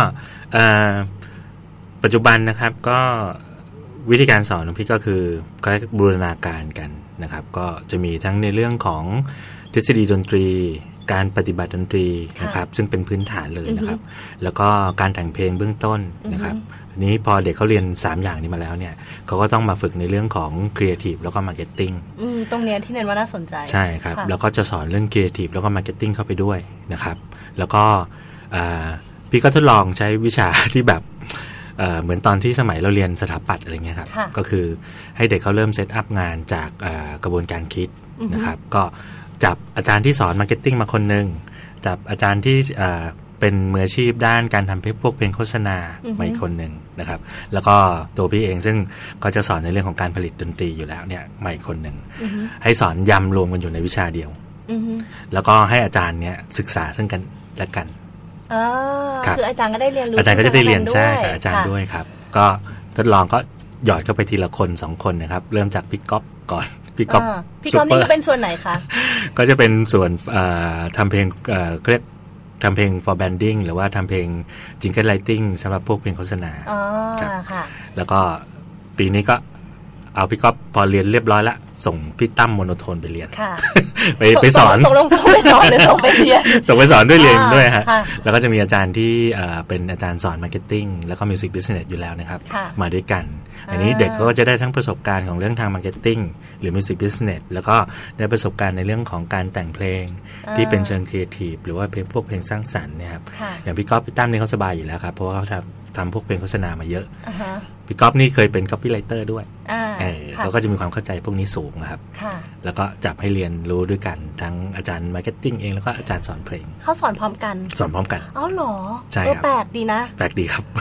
ปัจจุบันนะครับก็วิธีการสอนของพี่ก็คือก็บูรณาการกันนะครับก็จะมีทั้งในเรื่องของทฤษฎีดนตรีการปฏิบัติดนตรีนะครับซึ่งเป็นพื้นฐานเลยนะครับแล้วก็การแต่งเพลงเบื้องต้นนะครับนี้พอเด็กเขาเรียน3อย่างนี้มาแล้วเนี่ยเขาก็ต้องมาฝึกในเรื่องของครีเอทีฟแล้วก็มาร์เก็ตติ้งตรงนี้ที่เน้นว่าน่าสนใจใช่ครับแล้วก็จะสอนเรื่องครีเอทีฟแล้วก็มาร์เก็ตติ้งเข้าไปด้วยนะครับแล้วก็พี่ก็ทดลองใช้วิชาที่แบบเหมือนตอนที่สมัยเราเรียนสถาปัตย์อะไรเงี้ยครับก็คือให้เด็กเขาเริ่มเซตอัพงานจากกระบวนการคิดนะครับก็จับอาจารย์ที่สอนมาร์เก็ตติ้งมาคนนึงจับอาจารย์ที่เป็นมืออาชีพด้านการทำพวกเพลงโฆษณามาอีกคนนึงนะครับแล้วก็ตัวพี่เองซึ่งก็จะสอนในเรื่องของการผลิตดนตรีอยู่แล้วเนี่ยมาอีกคนนึงให้สอนยำรวมกันอยู่ในวิชาเดียวแล้วก็ให้อาจารย์เนี่ยศึกษาซึ่งกันและกันคืออาจารย์ก็ได้เรียนรู้อาจารย์ก็จะได้เรียนใช่กับอาจารย์ด้วยครับก็ทดลองก็หยอดเข้าไปทีละคน2คนนะครับเริ่มจากพี่ก๊อฟก่อนพี่ก๊อฟนี่เป็นส่วนไหนคะก็จะเป็นส่วนทำเพลงเรียกทำเพลง for branding หรือว่าทำเพลง jingle writing สำหรับพวกเพลงโฆษณาค่ะแล้วก็ปีนี้ก็เอาพี่ก๊อฟพอเรียนเรียบร้อยแล้วส่งพี่ตั้มโมโนโทนไปเรียนไปสอนตกลงส่งไปสอนหรือส่งไปเรียนส่งไปสอนด้วยเรียนด้วยฮะแล้วก็จะมีอาจารย์ที่เป็นอาจารย์สอนมาร์เก็ตติ้งแล้วก็มิวสิกบิสเนสอยู่แล้วนะครับมาด้วยกันอันนี้เด็กก็จะได้ทั้งประสบการณ์ของเรื่องทางมาร์เก็ตติ้งหรือมิวสิกบิสเนสแล้วก็ได้ประสบการณ์ในเรื่องของการแต่งเพลงที่เป็นเชิงครีเอทีฟหรือว่าพวกเพลงสร้างสรรค์เนี่ยครับอย่างพี่ก๊อฟพี่ตั้มนี่เขาสบายอยู่แล้วครับเพราะว่าเขาทำพวกเพลงโฆษณามาเยอะพี่ก๊อฟนี่เคยเป็น copywriter ด้วยเขาก็จะมีความเข้าใจพวกนี้สูงนะครับแล้วก็จับให้เรียนรู้ด้วยกันทั้งอาจารย์มาร์เก็ตติ้งเองแล้วก็อาจารย์สอนเพลงเขาสอนพร้อมกันสอนพร้อมกันอ๋อเหรอใช่ครับแปลกดีนะแปลกดีครับ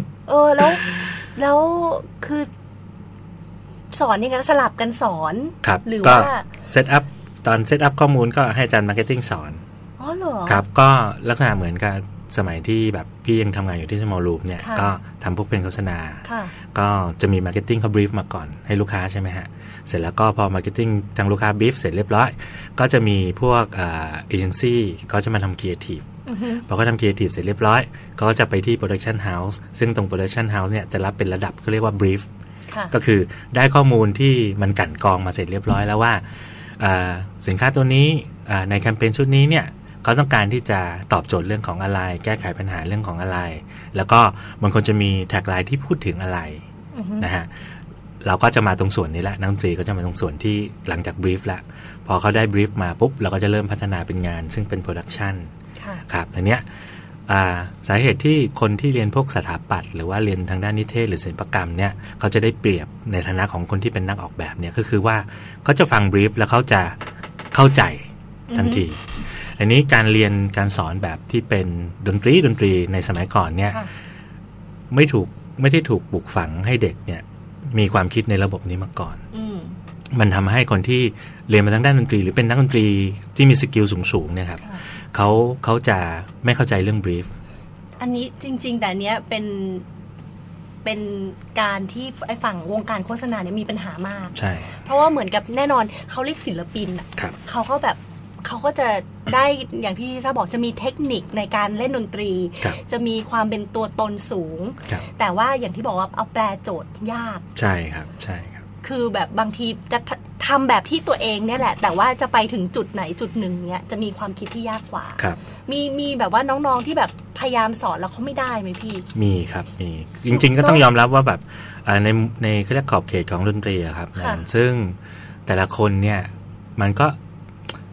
แล้วคือสอนยังไงสลับกันสอนหรือว่าเซตอัพตอนเซตอัพข้อมูลก็ให้อาจารย์มาร์เก็ตติ้งสอนอ๋อเหรอครับก็ลักษณะเหมือนกับสมัยที่แบบพี่ยังทำงานอยู่ที่ Small Loop เนี่ยก็ทำพวกเพลงโฆษณาก็จะมีมาร์เก็ตติ้งเขาบรีฟมาก่อนให้ลูกค้าใช่ไหมฮะเสร็จแล้วก็พอมาร์เก็ตติ้งทางลูกค้าบรีฟเสร็จเรียบร้อยก็จะมีพวกเอเจนซี่เขาจะมาทำครีเอทีฟพอเขาทำครีเอทีฟเสร็จเรียบร้อยก็จะไปที่โปรดักชันเฮาส์ซึ่งตรงโปรดักชันเฮาส์เนี่ยจะรับเป็นระดับเขาเรียกว่าบรีฟก็คือได้ข้อมูลที่มันกั่นกรองมาเสร็จเรียบร้อยแล้วว่าสินค้าตัวนี้ในแคมเปญชุดนี้เนี่ยเขาต้องการที่จะตอบโจทย์เรื่องของอะไรแก้ไขปัญหาเรื่องของอะไรแล้วก็มันควรจะมีแท็กไลน์ที่พูดถึงอะไรนะฮะเราก็จะมาตรงส่วนนี้แหละนักดนตรีก็จะมาตรงส่วนที่หลังจากบรีฟแล้วพอเขาได้บรีฟมาปุ๊บเราก็จะเริ่มพัฒนาเป็นงานซึ่งเป็นโปรดักชันครับอันเนี้ยสาเหตุที่คนที่เรียนพวกสถาปัตย์หรือว่าเรียนทางด้านนิเทศหรือศิลปกรรมเนี่ยเขาจะได้เปรียบในฐานะของคนที่เป็นนักออกแบบเนี่ยก็คือว่าเขาจะฟังบรีฟแล้วเขาจะเข้าใจทันทีอันนี้การเรียนการสอนแบบที่เป็นดนตรีในสมัยก่อนเนี่ยไม่ได้ถูกปลูกฝังให้เด็กเนี่ยมีความคิดในระบบนี้มาก่อนมันทำให้คนที่เรียนมาทางด้านดนตรีหรือเป็นนักดนตรีที่มีสกิลสูงๆเนี่ยครับเขาจะไม่เข้าใจเรื่องบรีฟอันนี้จริงๆแต่เนี้ยเป็นการที่ไอ้ฝั่งวงการโฆษณาเนี่ยมีปัญหามากใช่เพราะว่าเหมือนกับแน่นอนเขาเรียกศิลปินอ่ะเขาก็แบบเขาก็จะได้อย่างที่ซ่าบอกจะมีเทคนิคในการเล่นดนตรีจะมีความเป็นตัวตนสูงแต่ว่าอย่างที่บอกว่าเอาแปลโจทย์ยากใช่ครับใช่ครับคือแบบบางทีจะทำแบบที่ตัวเองเนี่ยแหละแต่ว่าจะไปถึงจุดไหนจุดหนึ่งเนี่ยจะมีความคิดที่ยากกว่ามีแบบว่าน้องๆที่แบบพยายามสอนแล้วเขาไม่ได้ไหมพี่มีครับมีจริงๆก็ต้องยอมรับว่าแบบในเขาเรียกขอบเขตของดนตรีครับซึ่งแต่ละคนเนี่ยมันก็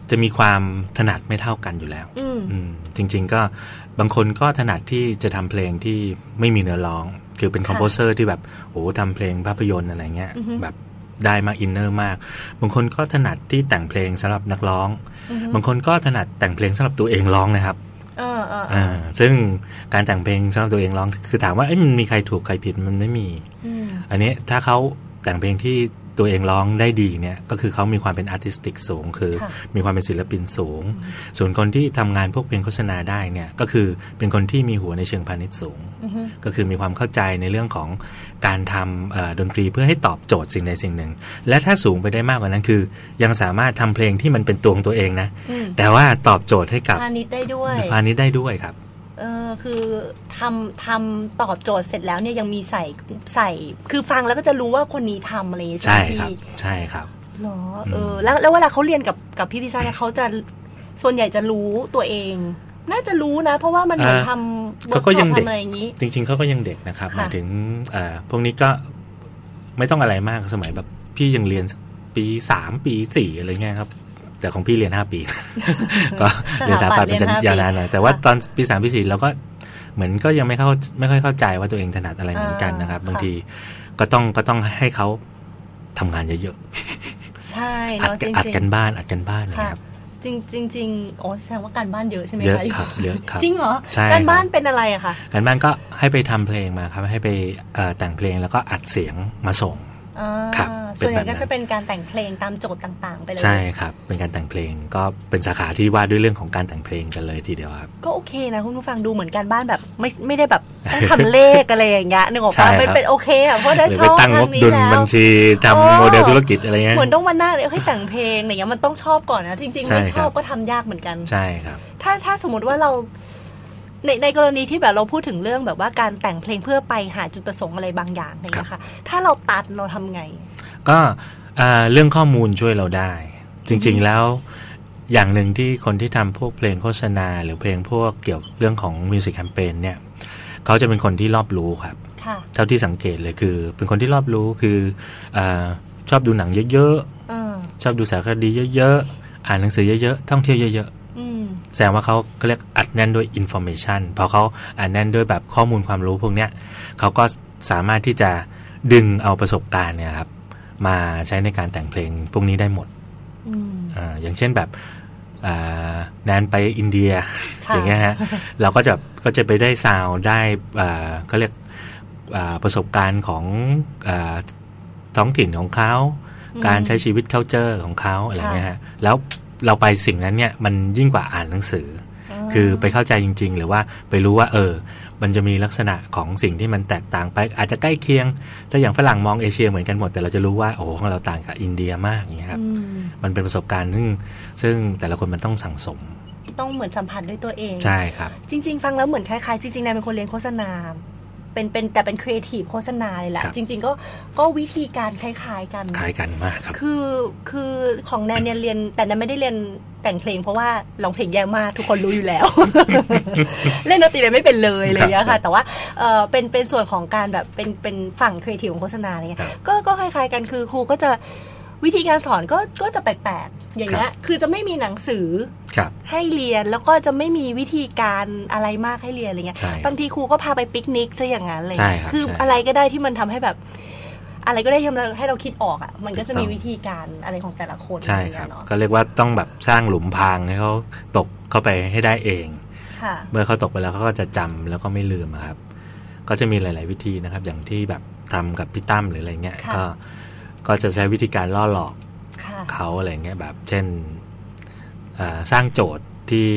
จะมีความถนัดไม่เท่ากันอยู่แล้วจริงๆก็บางคนก็ถนัดที่จะทำเพลงที่ไม่มีเนื้อร้องคือเป็นคอมโพเซอร์ที่แบบโอ้ทำเพลงภาพยนตร์อะไรเงี้ยแบบได้มาอินเนอร์มากบางคนก็ถนัดที่แต่งเพลงสำหรับนักร้องบางคนก็ถนัดแต่งเพลงสำหรับตัวเองร้องนะครับซึ่งการแต่งเพลงสำหรับตัวเองร้องคือถามว่ามันมีใครถูกใครผิดมันไม่มีอันนี้ถ้าเขาแต่งเพลงที่ตัวเองร้องได้ดีเนี่ยก็คือเขามีความเป็นอาร์ติสติกสูงคือมีความเป็นศิลปินสูงส่วนคนที่ทำงานพวกเพลงโฆษณาได้เนี่ยก็คือเป็นคนที่มีหัวในเชิงพาณิชย์สูงก็คือมีความเข้าใจในเรื่องของการทำดนตรีเพื่อให้ตอบโจทย์สิ่งใดสิ่งหนึ่งและถ้าสูงไปได้มากกว่านั้นคือยังสามารถทำเพลงที่มันเป็นตัวของตัวเองนะแต่ว่าตอบโจทย์ให้กับพาณิชย์ได้ด้วยครับคือทำตอบโจทย์เสร็จแล้วเนี่ยยังมีใส่คือฟังแล้วก็จะรู้ว่าคนนี้ทำอะไรอย่างเงี้ยใช่ครับใช่ครับเนาะแล้วเวลาเขาเรียนกับพี่พิซซ่าเนี่ยเขาจะส่วนใหญ่จะรู้ตัวเองน่าจะรู้นะเพราะว่ามันเหมือนทำเขาก็ยังเด็กจริงๆเขาก็ยังเด็กนะครับหมายถึงพวกนี้ก็ไม่ต้องอะไรมากสมัยแบบพี่ยังเรียนปี3ปี4อะไรเงี้ยครับแต่ของพี่เรียน5ปีก็เรียนสถาปัตย์เป็นยาวนานหน่อยแต่ว่าตอนปี3ปี4เราก็เหมือนก็ยังไม่ค่อยเข้าใจว่าตัวเองถนัดอะไรเหมือนกันนะครับบางทีก็ต้องให้เขาทำงานเยอะๆใช่เนาะจริงๆอัดกันบ้านนะครับจริงๆโอ้แสดงว่าการบ้านเยอะใช่ไหมคะเยอะครับเยอะครับจริงเหรอการบ้านเป็นอะไรอะคะการบ้านก็ให้ไปทำเพลงมาครับให้ไปแต่งเพลงแล้วก็อัดเสียงมาส่งครับส่วนใหญ่ก็จะเป็นการแต่งเพลงตามโจทย์ต่างๆไปเลยใช่ครับเป็นการแต่งเพลงก็เป็นสาขาที่ว่าด้วยเรื่องของการแต่งเพลงกันเลยทีเดียวครับก็โอเคนะคุณผู้ฟังดูเหมือนการบ้านแบบไม่ได้แบบต้องทำเลขอะไรอย่างเงี้ยนึกออกป่ะเป็นโอเคอ่ะเพราะได้ชอบทางนี้แล้วบัญชีทำโมเดลธุรกิจอะไรเงี้ยเหมือนต้องมานั่งให้แต่งเพลงอย่างเงี้ยมันต้องชอบก่อนนะจริงๆไม่ชอบก็ทำยากเหมือนกันใช่ครับถ้าสมมติว่าเราในกรณีที่แบบเราพูดถึงเรื่องแบบว่าการแต่งเพลงเพื่อไปหาจุดประสงค์อะไรบางอย่างอะไรอย่างเงี้ยค่ะถ้าเราตัดเราทำไงก็เรื่องข้อมูลช่วยเราได้จริงๆแล้วอย่างหนึ่งที่คนที่ทำพวกเพลงโฆษณาหรือเพลงพวกเกี่ยวเรื่องของมิวสิกแคมเปญเนี่ยเขาจะเป็นคนที่รอบรู้ครับเท่าที่สังเกตเลยคือเป็นคนที่รอบรู้คือชอบดูหนังเยอะๆชอบดูสารคดีเยอะๆอ่านหนังสือเยอะๆท่องเที่ยวเยอะๆแสดงว่าเขาเรียกอัดแน่นด้วยอินโฟเมชันพอเขาอัดแน่นด้วยแบบข้อมูลความรู้พวกเนี้ยเขาก็สามารถที่จะดึงเอาประสบการณ์เนี่ยครับมาใช้ในการแต่งเพลงพวกนี้ได้หมดอย่างเช่นแบบแนนไปอินเดียอย่างเงี้ยฮะเราก็จะไปได้ซาวด์ได้เขาเรียกประสบการณ์ของท้องถิ่นของเขาการใช้ชีวิตcultureของเขาอะไรเงี้ยฮะแล้วเราไปสิ่งนั้นเนี่ยมันยิ่งกว่าอ่านหนังสือคือไปเข้าใจจริงๆหรือว่าไปรู้ว่ามันจะมีลักษณะของสิ่งที่มันแตกต่างไปอาจจะใกล้เคียงแต่อย่างฝรั่งมองเอเชียเหมือนกันหมดแต่เราจะรู้ว่าโอ้โหของเราต่างกับอินเดียมากอย่างเงี้ยครับมันเป็นประสบการณ์ซึ่งแต่ละคนมันต้องสั่งสมต้องเหมือนสัมผัสด้วยตัวเองใช่ครับจริงๆฟังแล้วเหมือนคล้ายๆจริงๆนายเป็นคนเรียนโฆษณาแต่เป็นครีเอทีฟโฆษณาเลยแหละจริงๆก็วิธีการคล้ายๆกันคล้ายกันมากครับคือของแนนเนี่ยเรียนแต่แนนไม่ได้เรียนแต่งเพลงเพราะว่าร้องเพลงแย่มากทุกคนรู้อยู่แล้ว เล่นดนตรีไม่เป็นเลยอะไรอย่างเงี้ยค่ะแต่ว่าเป็นส่วนของการแบบเป็นฝั่งครีเอทีฟของโฆษณาอะไรเงี้ยก็คล้ายๆกันคือครูก็จะวิธีการสอนก็จะแปลกๆอย่างเงี้ยคือจะไม่มีหนังสือให้เรียนแล้วก็จะไม่มีวิธีการอะไรมากให้เรียนอะไรเงี้ยบางทีครูก็พาไปปิกนิกซะอย่างนั้นเลยคืออะไรก็ได้ที่มันทำให้แบบอะไรก็ได้ที่ให้เราคิดออกอ่ะมันก็จะมีวิธีการอะไรของแต่ละคนใช่ครับก็เรียกว่าต้องแบบสร้างหลุมพรางให้เขาตกเข้าไปให้ได้เองเมื่อเขาตกไปแล้วเขาก็จะจำแล้วก็ไม่ลืมครับก็จะมีหลายๆวิธีนะครับอย่างที่แบบทำกับพี่ตั้มหรืออะไรเงี้ยก็จะใช้วิธีการล่อหลอกเขาอะไรเงี้ยแบบเช่นสร้างโจทย์ที่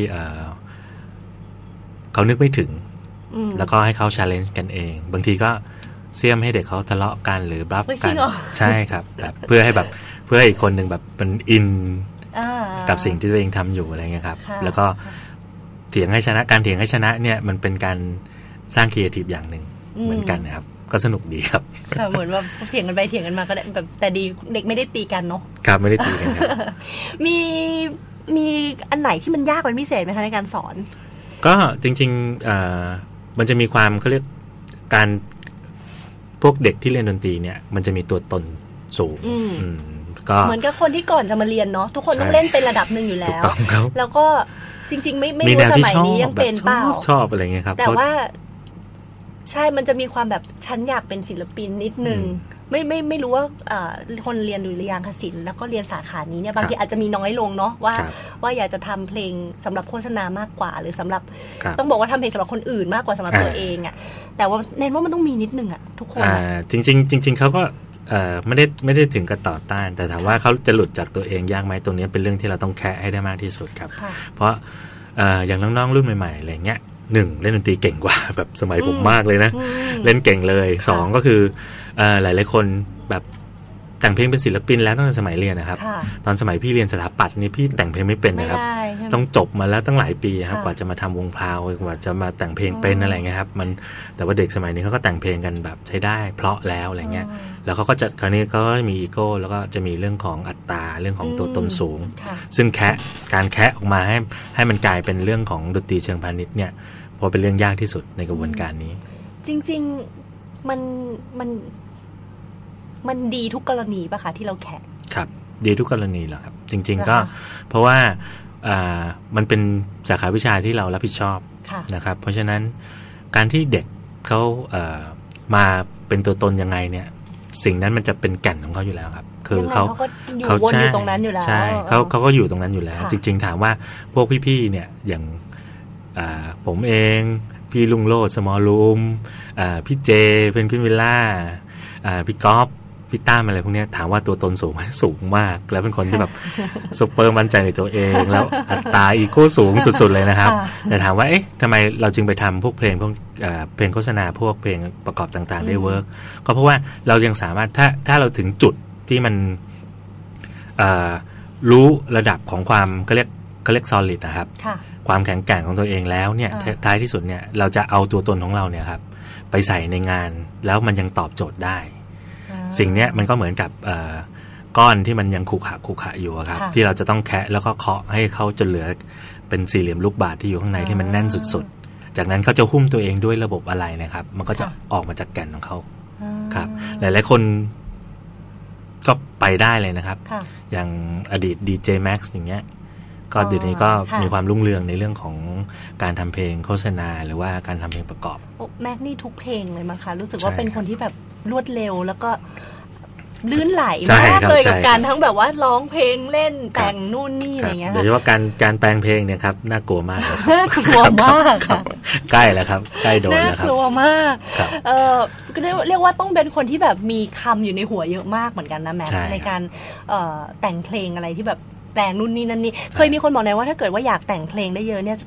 เขานึกไม่ถึงแล้วก็ให้เขา challenge กันเองบางทีก็เสี่ยมให้เด็กเขาทะเลาะกันหรือบลัฟกันใช่ครับแบบเพื่อให้อีกคนหนึ่งแบบเป็นอินกับสิ่งที่ตัวเองทำอยู่อะไรเงี้ยครับแล้วก็เถียงให้ชนะการเถียงให้ชนะเนี่ยมันเป็นการสร้างครีเอทีฟอย่างหนึ่งเหมือนกันนะครับก็สนุกดีครับเหมือนว่าเถียงกันไปเถียงกันมาก็ได้แบบแต่ดีเด็กไม่ได้ตีกันเนาะครับไม่ได้ตีกันครับมีอันไหนที่มันยากเป็นพิเศษไหมคะในการสอนก็จริงๆมันจะมีความเขาเรียกการพวกเด็กที่เรียนดนตรีเนี่ยมันจะมีตัวตนสูงก็เหมือนกับคนที่ก่อนจะมาเรียนเนาะทุกคนต้องเล่นเป็นระดับหนึ่งอยู่แล้วแล้วก็จริงๆไม่รู้สมัยนี้ยังเป็นเปล่าชอบอะไรเงี้ยครับแต่ว่าใช่มันจะมีความแบบฉันอยากเป็นศิลปินนิดนึงไม่รู้ว่าคนเรียนดุริยางคศิลป์แล้วก็เรียนสาขานี้เนี่ยบางทีอาจจะมีน้อยลงเนาะว่าอยากจะทำเพลงสำหรับโฆษณามากกว่าหรือสำหรับต้องบอกว่าทำเพลงสำหรับคนอื่นมากกว่าสำหรับตัวเองอ่ะแต่ว่าเน้นว่ามันต้องมีนิดนึงอ่ะทุกคนจริงเขาก็ไม่ได้ถึงกับต่อต้านแต่ถามว่าเขาจะหลุดจากตัวเองยากไหมตรงนี้เป็นเรื่องที่เราต้องแคะให้ได้มากที่สุดครับเพราะอย่างน้องๆรุ่นใหม่ๆอะไรเงี้ย1เล่นดนตรีเก่งกว่าแบบสมัยผมมากเลยนะเล่นเก่งเลย2ก็คือหลายๆคนแบบแต่งเพลงเป็นศิลปินแล้วตั้งแต่สมัยเรียนนะครับตอนสมัยพี่เรียนสถาปัตย์นี่พี่แต่งเพลงไม่เป็นนะครับต้องจบมาแล้วตั้งหลายปีครับกว่าจะมาทำวงพราวกว่าจะมาแต่งเพลงเป็นอะไรเงี้ยครับมันแต่ว่าเด็กสมัยนี้เขาก็แต่งเพลงกันแบบใช้ได้เพราะแล้วอะไรเงี้ยแล้วเขาก็จะคราวนี้เขาก็มีอีโก้แล้วก็จะมีเรื่องของอัตราเรื่องของตัวตนสูงซึ่งการแคะออกมาให้มันกลายเป็นเรื่องของดนตรีเชิงพาณิชย์เนี่ยพอเป็นเรื่องยากที่สุดในกระบวนการนี้จริงๆมันดีทุกกรณีป่ะคะที่เราแข่งครับดีทุกกรณีแหละครับจริงๆก็เพราะว่ามันเป็นสาขาวิชาที่เรารับผิดชอบนะครับเพราะฉะนั้นการที่เด็กเขามาเป็นตัวตนยังไงเนี่ยสิ่งนั้นมันจะเป็นแก่นของเขาอยู่แล้วครับคือเขาอยู่ตรงนั้นอยู่แล้วใช่เขาก็อยู่ตรงนั้นอยู่แล้วจริงๆถามว่าพวกพี่ๆเนี่ยอย่างผมเองพี่ลุงโลดสมอลรูมพี่เจเป็นควินวิลล่าพี่ก๊อฟพี่ตั้มอะไรพวกนี้ถามว่าตัวตนสูงมากแล้วเป็นคนที่แบบซุปเปอร์มั่นใจในตัวเองแล้วอัตราอีโก้สูงสุดๆเลยนะครับแต่ถามว่าเอ๊ะทำไมเราจึงไปทำพวกเพลงโฆษณาพวกเพลงประกอบต่างๆได้เวิร์กก็เพราะว่าเรายังสามารถถ้าเราถึงจุดที่มันรู้ระดับของความเขาเรียก solid นะครับความแข็งแกร่งของตัวเองแล้วเนี่ยท้ายที่สุดเนี่ยเราจะเอาตัวตนของเราเนี่ยครับไปใส่ในงานแล้วมันยังตอบโจทย์ได้สิ่งนี้มันก็เหมือนกับก้อนที่มันยังขรุขระอยู่ครับที่เราจะต้องแคะแล้วก็เคาะให้เขาจนเหลือเป็นสี่เหลี่ยมลูกบาศก์ที่อยู่ข้างในที่มันแน่นสุดๆจากนั้นเขาจะหุ้มตัวเองด้วยระบบอะไรนะครับมันก็จะออกมาจากแก่นของเขาครับหลายๆคนก็ไปได้เลยนะครับอย่างอดีตดีเจแม็กซ์อย่างเงี้ยก็เดี๋ยวนี้ก็มีความรุ่งเรืองในเรื่องของการทำเพลงโฆษณาหรือว่าการทำเพลงประกอบแม็กนี่ทุกเพลงเลยมั้งคะรู้สึกว่าเป็นคนที่แบบรวดเร็วแล้วก็ลื่นไหลมากเลยกับการทั้งแบบว่าร้องเพลงเล่นแต่งนู่นนี่อะไรเงี้ยค่ะโดยเฉพาะการแปลงเพลงเนี่ยครับน่ากลัวมากน่ากลัวมากค่ะใกล้แล้วครับใกล้โดนแล้วครับน่ากลัวมากก็เรียกว่าต้องเป็นคนที่แบบมีคำอยู่ในหัวเยอะมากเหมือนกันนะแม็กในการแต่งเพลงอะไรที่แบบแต่งนู่นนี่นั่นนี่เคยมีคนบอกนะว่าถ้าเกิดว่าอยากแต่งเพลงได้เยอะเนี่ยจะ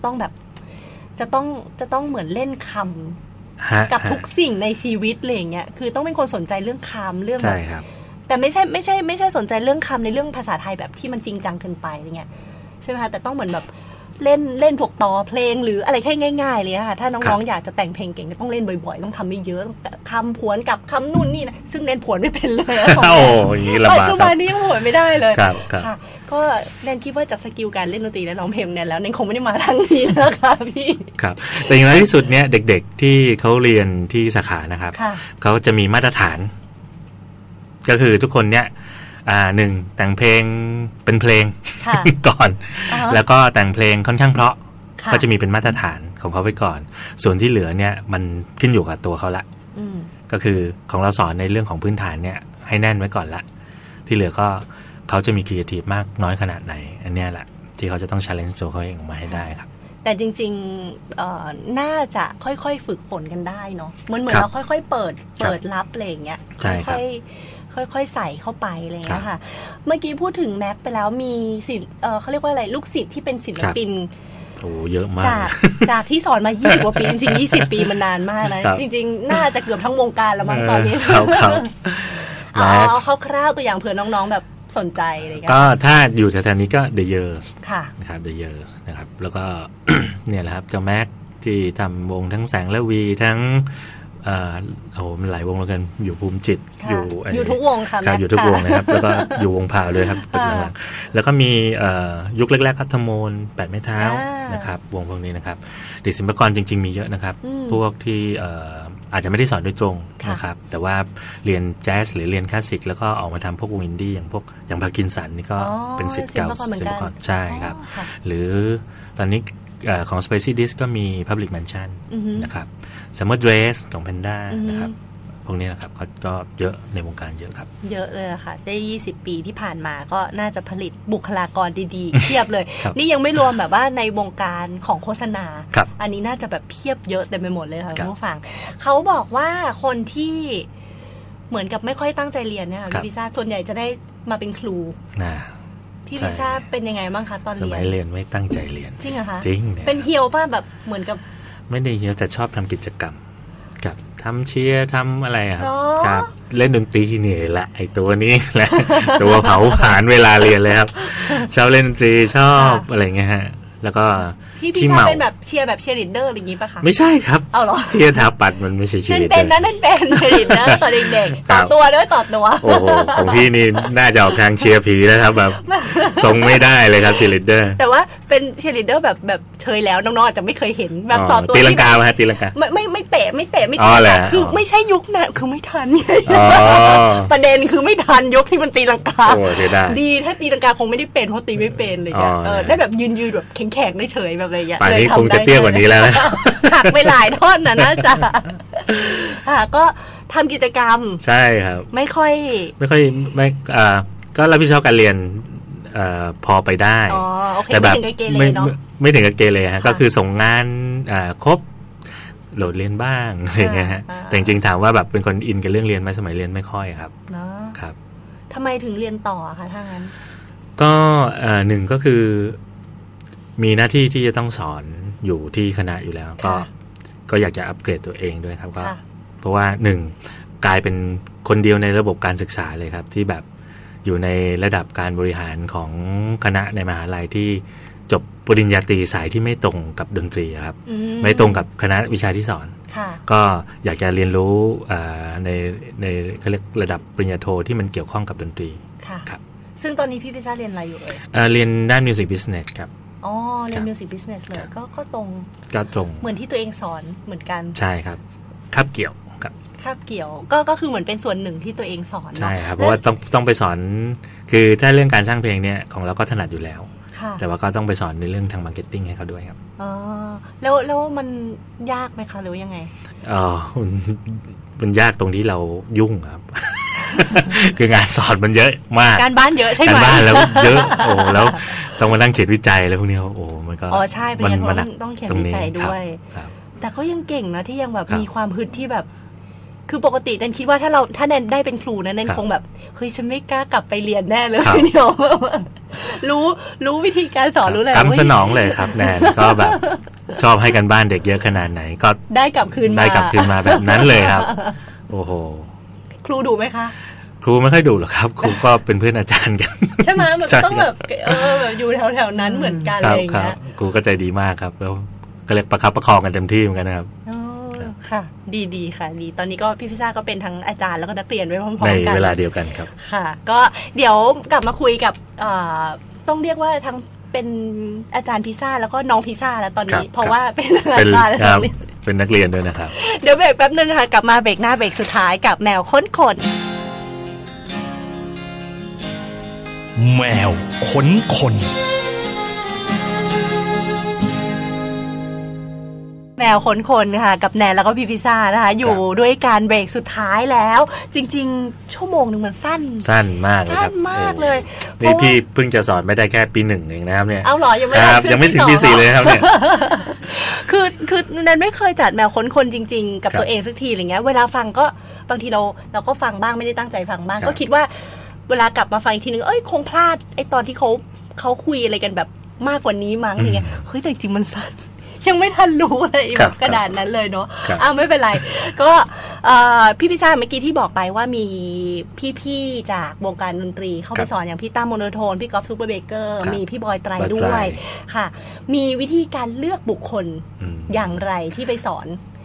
ต้องเหมือนเล่นคำกับทุกสิ่งในชีวิตอะไรอย่างเงี้ยคือต้องเป็นคนสนใจเรื่องคำเรื่องแบบแต่ไม่ใช่สนใจเรื่องคำในเรื่องภาษาไทยแบบที่มันจริงจังเกินไปอะไรเงี้ยใช่ไหมคะแต่ต้องเหมือนแบบเล่นพวกต่อเพลงหรืออะไรแค่ง่ายๆเลยค่ะถ้าน้องๆอยากจะแต่งเพลงเก่งต้องเล่นบ่อยๆต้องทำไม่เยอะคำผวนกับคำนู่นนี่นะซึ่งเล่นผวนไม่เป็นเลยโอ้ยลำบากปัจจุบันนี้ยังผวนไม่ได้เลยค่ะก็แนนคิดว่าจากสกิลการเล่นดนตรีและร้องเพลงแนนแล้วแนนคงไม่ได้มาทางนี้แล้วค่ะพี่ครับแต่อย่างไรที่สุดเนี่ยเด็กๆที่เขาเรียนที่สาขานะครับเขาจะมีมาตรฐานก็คือทุกคนเนี่ยหนึ่งแต่งเพลงเป็นเพลงก่อนแล้วก็แต่งเพลงค่อนข้างเพราะก็จะมีเป็นมาตรฐานของเขาไว้ก่อนส่วนที่เหลือเนี่ยมันขึ้นอยู่กับตัวเขาละก็คือของเราสอนในเรื่องของพื้นฐานเนี่ยให้แน่นไว้ก่อนละที่เหลือก็เขาจะมีครีเอทีฟมากน้อยขนาดไหนอันนี้แหละที่เขาจะต้อง challenge ตัวเขาเองออกมาให้ได้ครับแต่จริงๆน่าจะค่อยๆฝึกฝนกันได้เนาะเหมือนเราค่อยๆเปิดรับอะไรอย่างเงี้ยค่อยๆใส่เข้าไปอะไรอย่างเงี้ยค่ะเมื่อกี้พูดถึงแม็กไปแล้วมีศิลป์เขาเรียกว่าอะไรลูกศิษย์ที่เป็นศิลปินโอ้เยอะมากจากที่สอนมา20กว่าปีจริงๆ20ปีมันนานมากนะจริงๆน่าจะเกือบทั้งวงการแล้วมั้งตอนนี้เอาคร่าวๆตัวอย่างเผื่อน้องๆแบบสนใจอะไรเงี้ยก็ถ้าอยู่แถวๆนี้ก็เดเยอร์ค่ะนะครับเดเยอร์นะครับแล้วก็ เนี่ยแหละครับเจ้าแม็กที่ทำวงทั้งแสงและวีทั้งโอ้มันหลายวงแล้วกันอยู่ภูมิจิตอยู่ทุกวงค่ะอยู่ทุกวงนะครับแล้วก็อยู่วงพาเลยครับเป็นหลักแล้วก็มียุคแรกๆคัทโมน8ไม้เท้านะครับวงพวกนี้นะครับดิสิมปกรจริงๆมีเยอะนะครับพวกที่อาจจะไม่ได้สอนโดยตรงนะครับแต่ว่าเรียนแจ๊สหรือเรียนคลาสสิกแล้วก็ออกมาทำพวกวงอินดี้อย่างพาร์กินสันนี่ก็เป็นศิษย์เก่าศิลปากรใช่ครับหรือตอนนี้ของ Spicy Dish ก็มี Public Mansion นะครับ Summer Dress ของ Panda นะครับพวกนี้นะครับก็เยอะในวงการเยอะครับเยอะเลยค่ะได้20ปีที่ผ่านมาก็น่าจะผลิตบุคลากรดีๆ เพียบเลย นี่ยังไม่รวมแบบว่าในวงการของโฆษณาอันนี้น่าจะแบบเพียบเยอะเต็มไปหมดเลยค่ะคุณผู้ฟังเขาบอกว่าคนที่เหมือนกับไม่ค่อยตั้งใจเรียนเนี่ยค่ะพี่พิซ่าส่วนใหญ่จะได้มาเป็นครูพี่พิซ่าเป็นยังไงบ้างคะตอนเรียนสมัยเรียนไม่ตั้งใจเรียนจริงเหรอคะจริงเป็นเฮียวป่ะแบบเหมือนกับไม่ได้เฮียวแต่ชอบทำกิจกรรมกับทำเชียร์ทำอะไรครับเล่นดนตรีเหนื่อยละไอตัวนี้แหละ ตัวเผาผลาญเวลาเรียนเลยครับชอบเล่นดนตรีชอบอะไรเงี้ยฮะแล้วก็พี่ชอบเป็นแบบเชียร์แบบเชียร์ลีดเดอร์อะไรอย่างงี้ป่ะคะไม่ใช่ครับเอาเหรอเชียร์ท้าปัดมันไม่ใช่เชียร์ลีดเดอร์นั่นเป็นเชียร์ลีดเดอร์ตอนเด็กๆต่อตัวด้วยต่อตัวโอ้โหของพี่นี่น่าจะออกทางเชียร์ผีแล้วครับแบบทรงไม่ได้เลยครับเชียร์ลีดเดอร์แต่ว่าเป็นเชียร์ลีดเดอร์แบบเชยแล้วน้องๆอาจจะไม่เคยเห็นแบบต่อตัวตีลังกาไหมตีลังกาไม่เตะคือไม่ใช่ยุคนั้นคือไม่ทันประเด็นคือไม่ทันยุคที่มันตีลังกาดีถ้าตีลังกาคงไม่ได้เป็นเพราะตีไม่เป็นเลยได้แบบยืนแบบแข็งๆเฉยๆแบบอะไรอย่างเงี้ยป่านนี้คงจะเตี้ยกว่านี้แล้วนะหักไปหลายท่อนน่าจะก็ทำกิจกรรมใช่ครับไม่ค่อยก็รับผิดชอบการเรียนพอไปได้แต่แบบไม่ถึงกับเกเรฮะก็คือส่งงานครบโหลดเรียนบ้างอะไรเงี้ยฮะแต่จริงๆถามว่าแบบเป็นคนอินกับเรื่องเรียนไหมสมัยเรียนไม่ค่อยครับครับทำไมถึงเรียนต่อคะถ้างั้นก็หนึ่งก็คือมีหน้าที่ที่จะต้องสอนอยู่ที่คณะอยู่แล้วก็อยากจะอัปเกรดตัวเองด้วยครับก็เพราะว่าหนึ่งกลายเป็นคนเดียวในระบบการศึกษาเลยครับที่แบบอยู่ในระดับการบริหารของคณะในมหาลัยที่จบปริญญาตรีสายที่ไม่ตรงกับดนตรีครับไม่ตรงกับคณะวิชาที่สอนก็อยากจะเรียนรู้ในเขาเรียกระดับปริญญาโทที่มันเกี่ยวข้องกับดนตรีครับซึ่งตอนนี้พี่พิซ่าเรียนอะไรอยู่เรียนด้าน Music Business ครับเรียน Music Business เลยก็ตรงเหมือนที่ตัวเองสอนเหมือนกันใช่ครับคาบเกี่ยวก็คือเหมือนเป็นส่วนหนึ่งที่ตัวเองสอนใช่ครับเพราะว่าต้องไปสอนคือถ้าเรื่องการสร้างเพลงเนี่ยของเราก็ถนัดอยู่แล้วแต่ว่าก็ต้องไปสอนในเรื่องทางมาร์เก็ตติ้งให้เขาด้วยครับแล้วมันยากไหมคะหรือยังไงมันยากตรงที่เรายุ่งครับ คืองานสอนมันเยอะมากการบ้านเยอะใช่ไหมการบ้านแล้วเยอะโอ้แล้วต้องมานั่งเขียนวิจัยแล้วพวกนี้โอ้มันก็ใช่เป็นงานต้องเขียนวิจัยด้วยแต่ก็ยังเก่งนะที่ยังแบบมีความฮึดที่แบบคือปกติแนนคิดว่าถ้าแนนได้เป็นครูนะแนนคงแบบเฮ้ยฉันไม่กล้ากลับไปเรียนแน่เลยเดี๋ยวรู้วิธีการสอนรู้อะไรกำสนองเลยครับแนนก็แบบชอบให้กันบ้านเด็กเยอะขนาดไหนก็ได้กลับคืนมาแบบนั้นเลยครับโอ้โหครูดุไหมคะครูไม่ค่อยดุหรอกครับครูก็เป็นเพื่อนอาจารย์กันใช่ไหมมันต้องแบบอยู่แถวๆนั้นเหมือนกันอะไรอย่างเงี้ยครูก็ใจดีมากครับแล้วก็เลยประคับประคองกันเต็มที่เหมือนกันนะครับค่ะดีค่ะดีตอนนี้ก็พี่พิซ่าก็เป็นทั้งอาจารย์แล้วก็นักเรียนไว้พร้อมๆกันในเวลาเดียวกันครับค่ะก็เดี๋ยวกลับมาคุยกับต้องเรียกว่าทั้งเป็นอาจารย์พิซ่าแล้วก็น้องพิซ่าแล้วตอนนี้เพราะว่าเป็นอาจารย์แล้วเป็นนักเรียนด้วยนะครับเดี๋ยวเบรกแป๊บนึงค่ะกลับมาเบรกหน้าเบรกสุดท้ายกับแมวค้นคนแมวค้นคนแมวค้นคนค่ะกับแนนแล้วก็พี่พิซ่านะคะอยู่ด้วยการเบรกสุดท้ายแล้วจริงๆชั่วโมงนึงมันสั้นมากเลยครับสั้นมากเลยนี่พี่เพิ่งจะสอนไม่ได้แค่ปี1เองนะครับเนี่ยเอาหรอยังไม่ถึงปี4เลยครับเนี่ยคือแนนไม่เคยจัดแมวค้นคนจริงๆกับตัวเองสักทีอะไรเงี้ยเวลาฟังก็บางทีเราก็ฟังบ้างไม่ได้ตั้งใจฟังบ้างก็คิดว่าเวลากลับมาฟังอีกทีนึงคงพลาดไอ้ตอนที่เขาคุยอะไรกันแบบมากกว่านี้มั้งอย่างเงี้ยเฮ้ยแต่จริงมันสั้นยังไม่ทันรู้อะไรแบบกระดาษนั้นเลยเนาะไม่เป็นไรก็พี่พิซ่าเมื่อกี้ที่บอกไปว่ามีพี่ๆจากวงการดนตรีเข้าไปสอนอย่างพี่ตั้มโมโนโทนพี่กอล์ฟซูเปอร์เบเกอร์มีพี่บอยไตรด้วยค่ะมีวิธีการเลือกบุคคลอย่างไรที่ไปสอน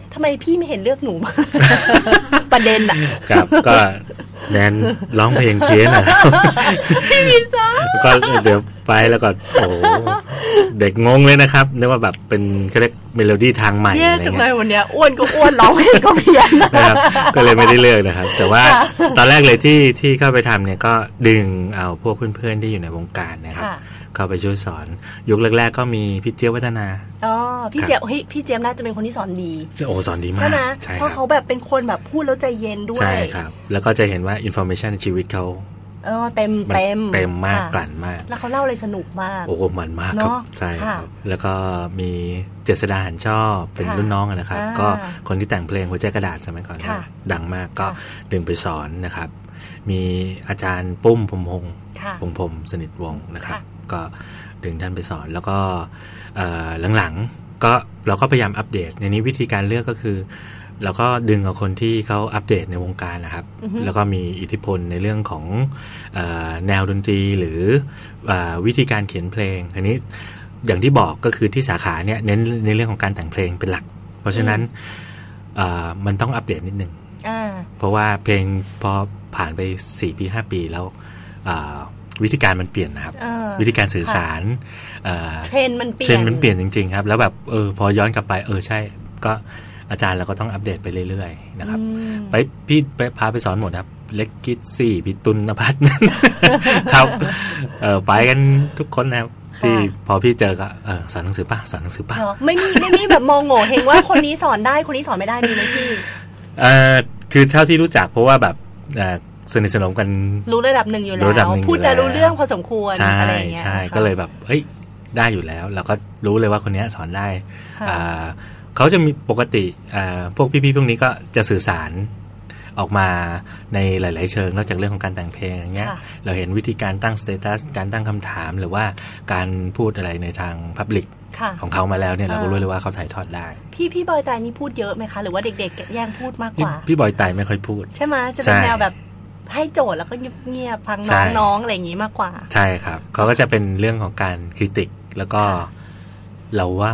ทำไมพี่ไม่เห็นเลือกหนู ประเด็นอ่ะครับก็แนนร้องเพลงเพี้ยนอ่ะพี่มีซ้อก็เดี๋ยวไปแล้วก็โอ้เด็กงงเลยนะครับนึกว่าแบบเป็นเขาเรียกเมโลดี้ทางใหม่อะไรเงี้ยจังเลยวันเนี้ยอ้วนก็อ้วนร้องเพลงก็เพี้ยนนะครับก็เลยไม่ได้เลือกนะครับแต่ว่าตอนแรกเลยที่เข้าไปทำเนี่ยก็ดึงเอาพวกเพื่อนๆที่อยู่ในวงการนะครับเข้าไปช่วยสอนยุคแรกๆก็มีพี่เจี๊ยบวัฒนาอ๋อพี่เจี๊ยบเฮ้ยพี่เจี๊ยบน่าจะเป็นคนที่สอนดีโอ้สอนดีมากใช่เพราะเขาแบบเป็นคนแบบพูดแล้วใจเย็นด้วยใช่ครับแล้วก็จะเห็นว่าอินฟอร์เมชันในชีวิตเขาเต็มมากกลั่นมากแล้วเขาเล่าเลยสนุกมากโอ้มันมากครับใช่ครับแล้วก็มีเจษฎาหันชอบเป็นรุ่นน้องนะครับก็คนที่แต่งเพลงหัวใจกระดาษสมัยก่อนดังมากก็ดึงไปสอนนะครับมีอาจารย์ปุ้มพรหมพงษ์สนิทวงศ์นะครับก็ดึงท่านไปสอนแล้วก็หลังๆก็เราก็พยายามอัปเดตในนี้วิธีการเลือกก็คือเราก็ดึงเอาคนที่เขาอัปเดตในวงการนะครับแล้วก็มีอิทธิพลในเรื่องของแนวดนตรีหรือวิธีการเขียนเพลงอันนี้อย่างที่บอกก็คือที่สาขาเนี่ยเน้นในเรื่องของการแต่งเพลงเป็นหลักเพราะฉะนั้นมันต้องอัปเดตนิดนึงเพราะว่าเพลงพอผ่านไป4 ปี 5 ปีแล้ววิธีการมันเปลี่ยนนะครับวิธีการสื่อสารเทรนด์มันเปลี่ยนจริงๆครับแล้วแบบพอย้อนกลับไปใช่ก็อาจารย์เราก็ต้องอัปเดตไปเรื่อยๆนะครับพี่พาไปสอนหมดครับเล็กกิจซี่พี่ตุลนภัทรครับไปกันทุกคนนะครับที่พอพี่เจอก็สอนหนังสือป่ะไม่มีแบบมองโง่เฮงว่าคนนี้สอนได้คนนี้สอนไม่ได้มีไหมพี่คือเท่าที่รู้จักเพราะว่าแบบสนิทสนมกันรู้ระดับหนึ่งอยู่แล้วพูดจะรู้เรื่องพอสมควรอะไรอย่างเงี้ยใช่ก็เลยแบบเฮ้ยได้อยู่แล้วเราก็รู้เลยว่าคนนี้สอนได้เขาจะมีปกติพวกพี่ๆพวกนี้ก็จะสื่อสารออกมาในหลายๆเชิงนอกจากเรื่องของการแต่งเพลงอย่างเงี้ยเราเห็นวิธีการตั้งสเตตัสการตั้งคำถามหรือว่าการพูดอะไรในทางพับลิกของเขามาแล้วเนี่ยเราก็รู้เลยว่าเขาถ่ายทอดได้พี่บอยไตนี่พูดเยอะไหมคะหรือว่าเด็กๆแย่งพูดมากกว่าพี่บอยไตไม่ค่อยพูดใช่ไหมจะเป็นแนวแบบให้โจทย์แล้วก็เงียบๆฟังน้องๆอะไรอย่างงี้มากกว่าใช่ครับเขาก็จะเป็นเรื่องของการคริติกแล้วก็เราว่า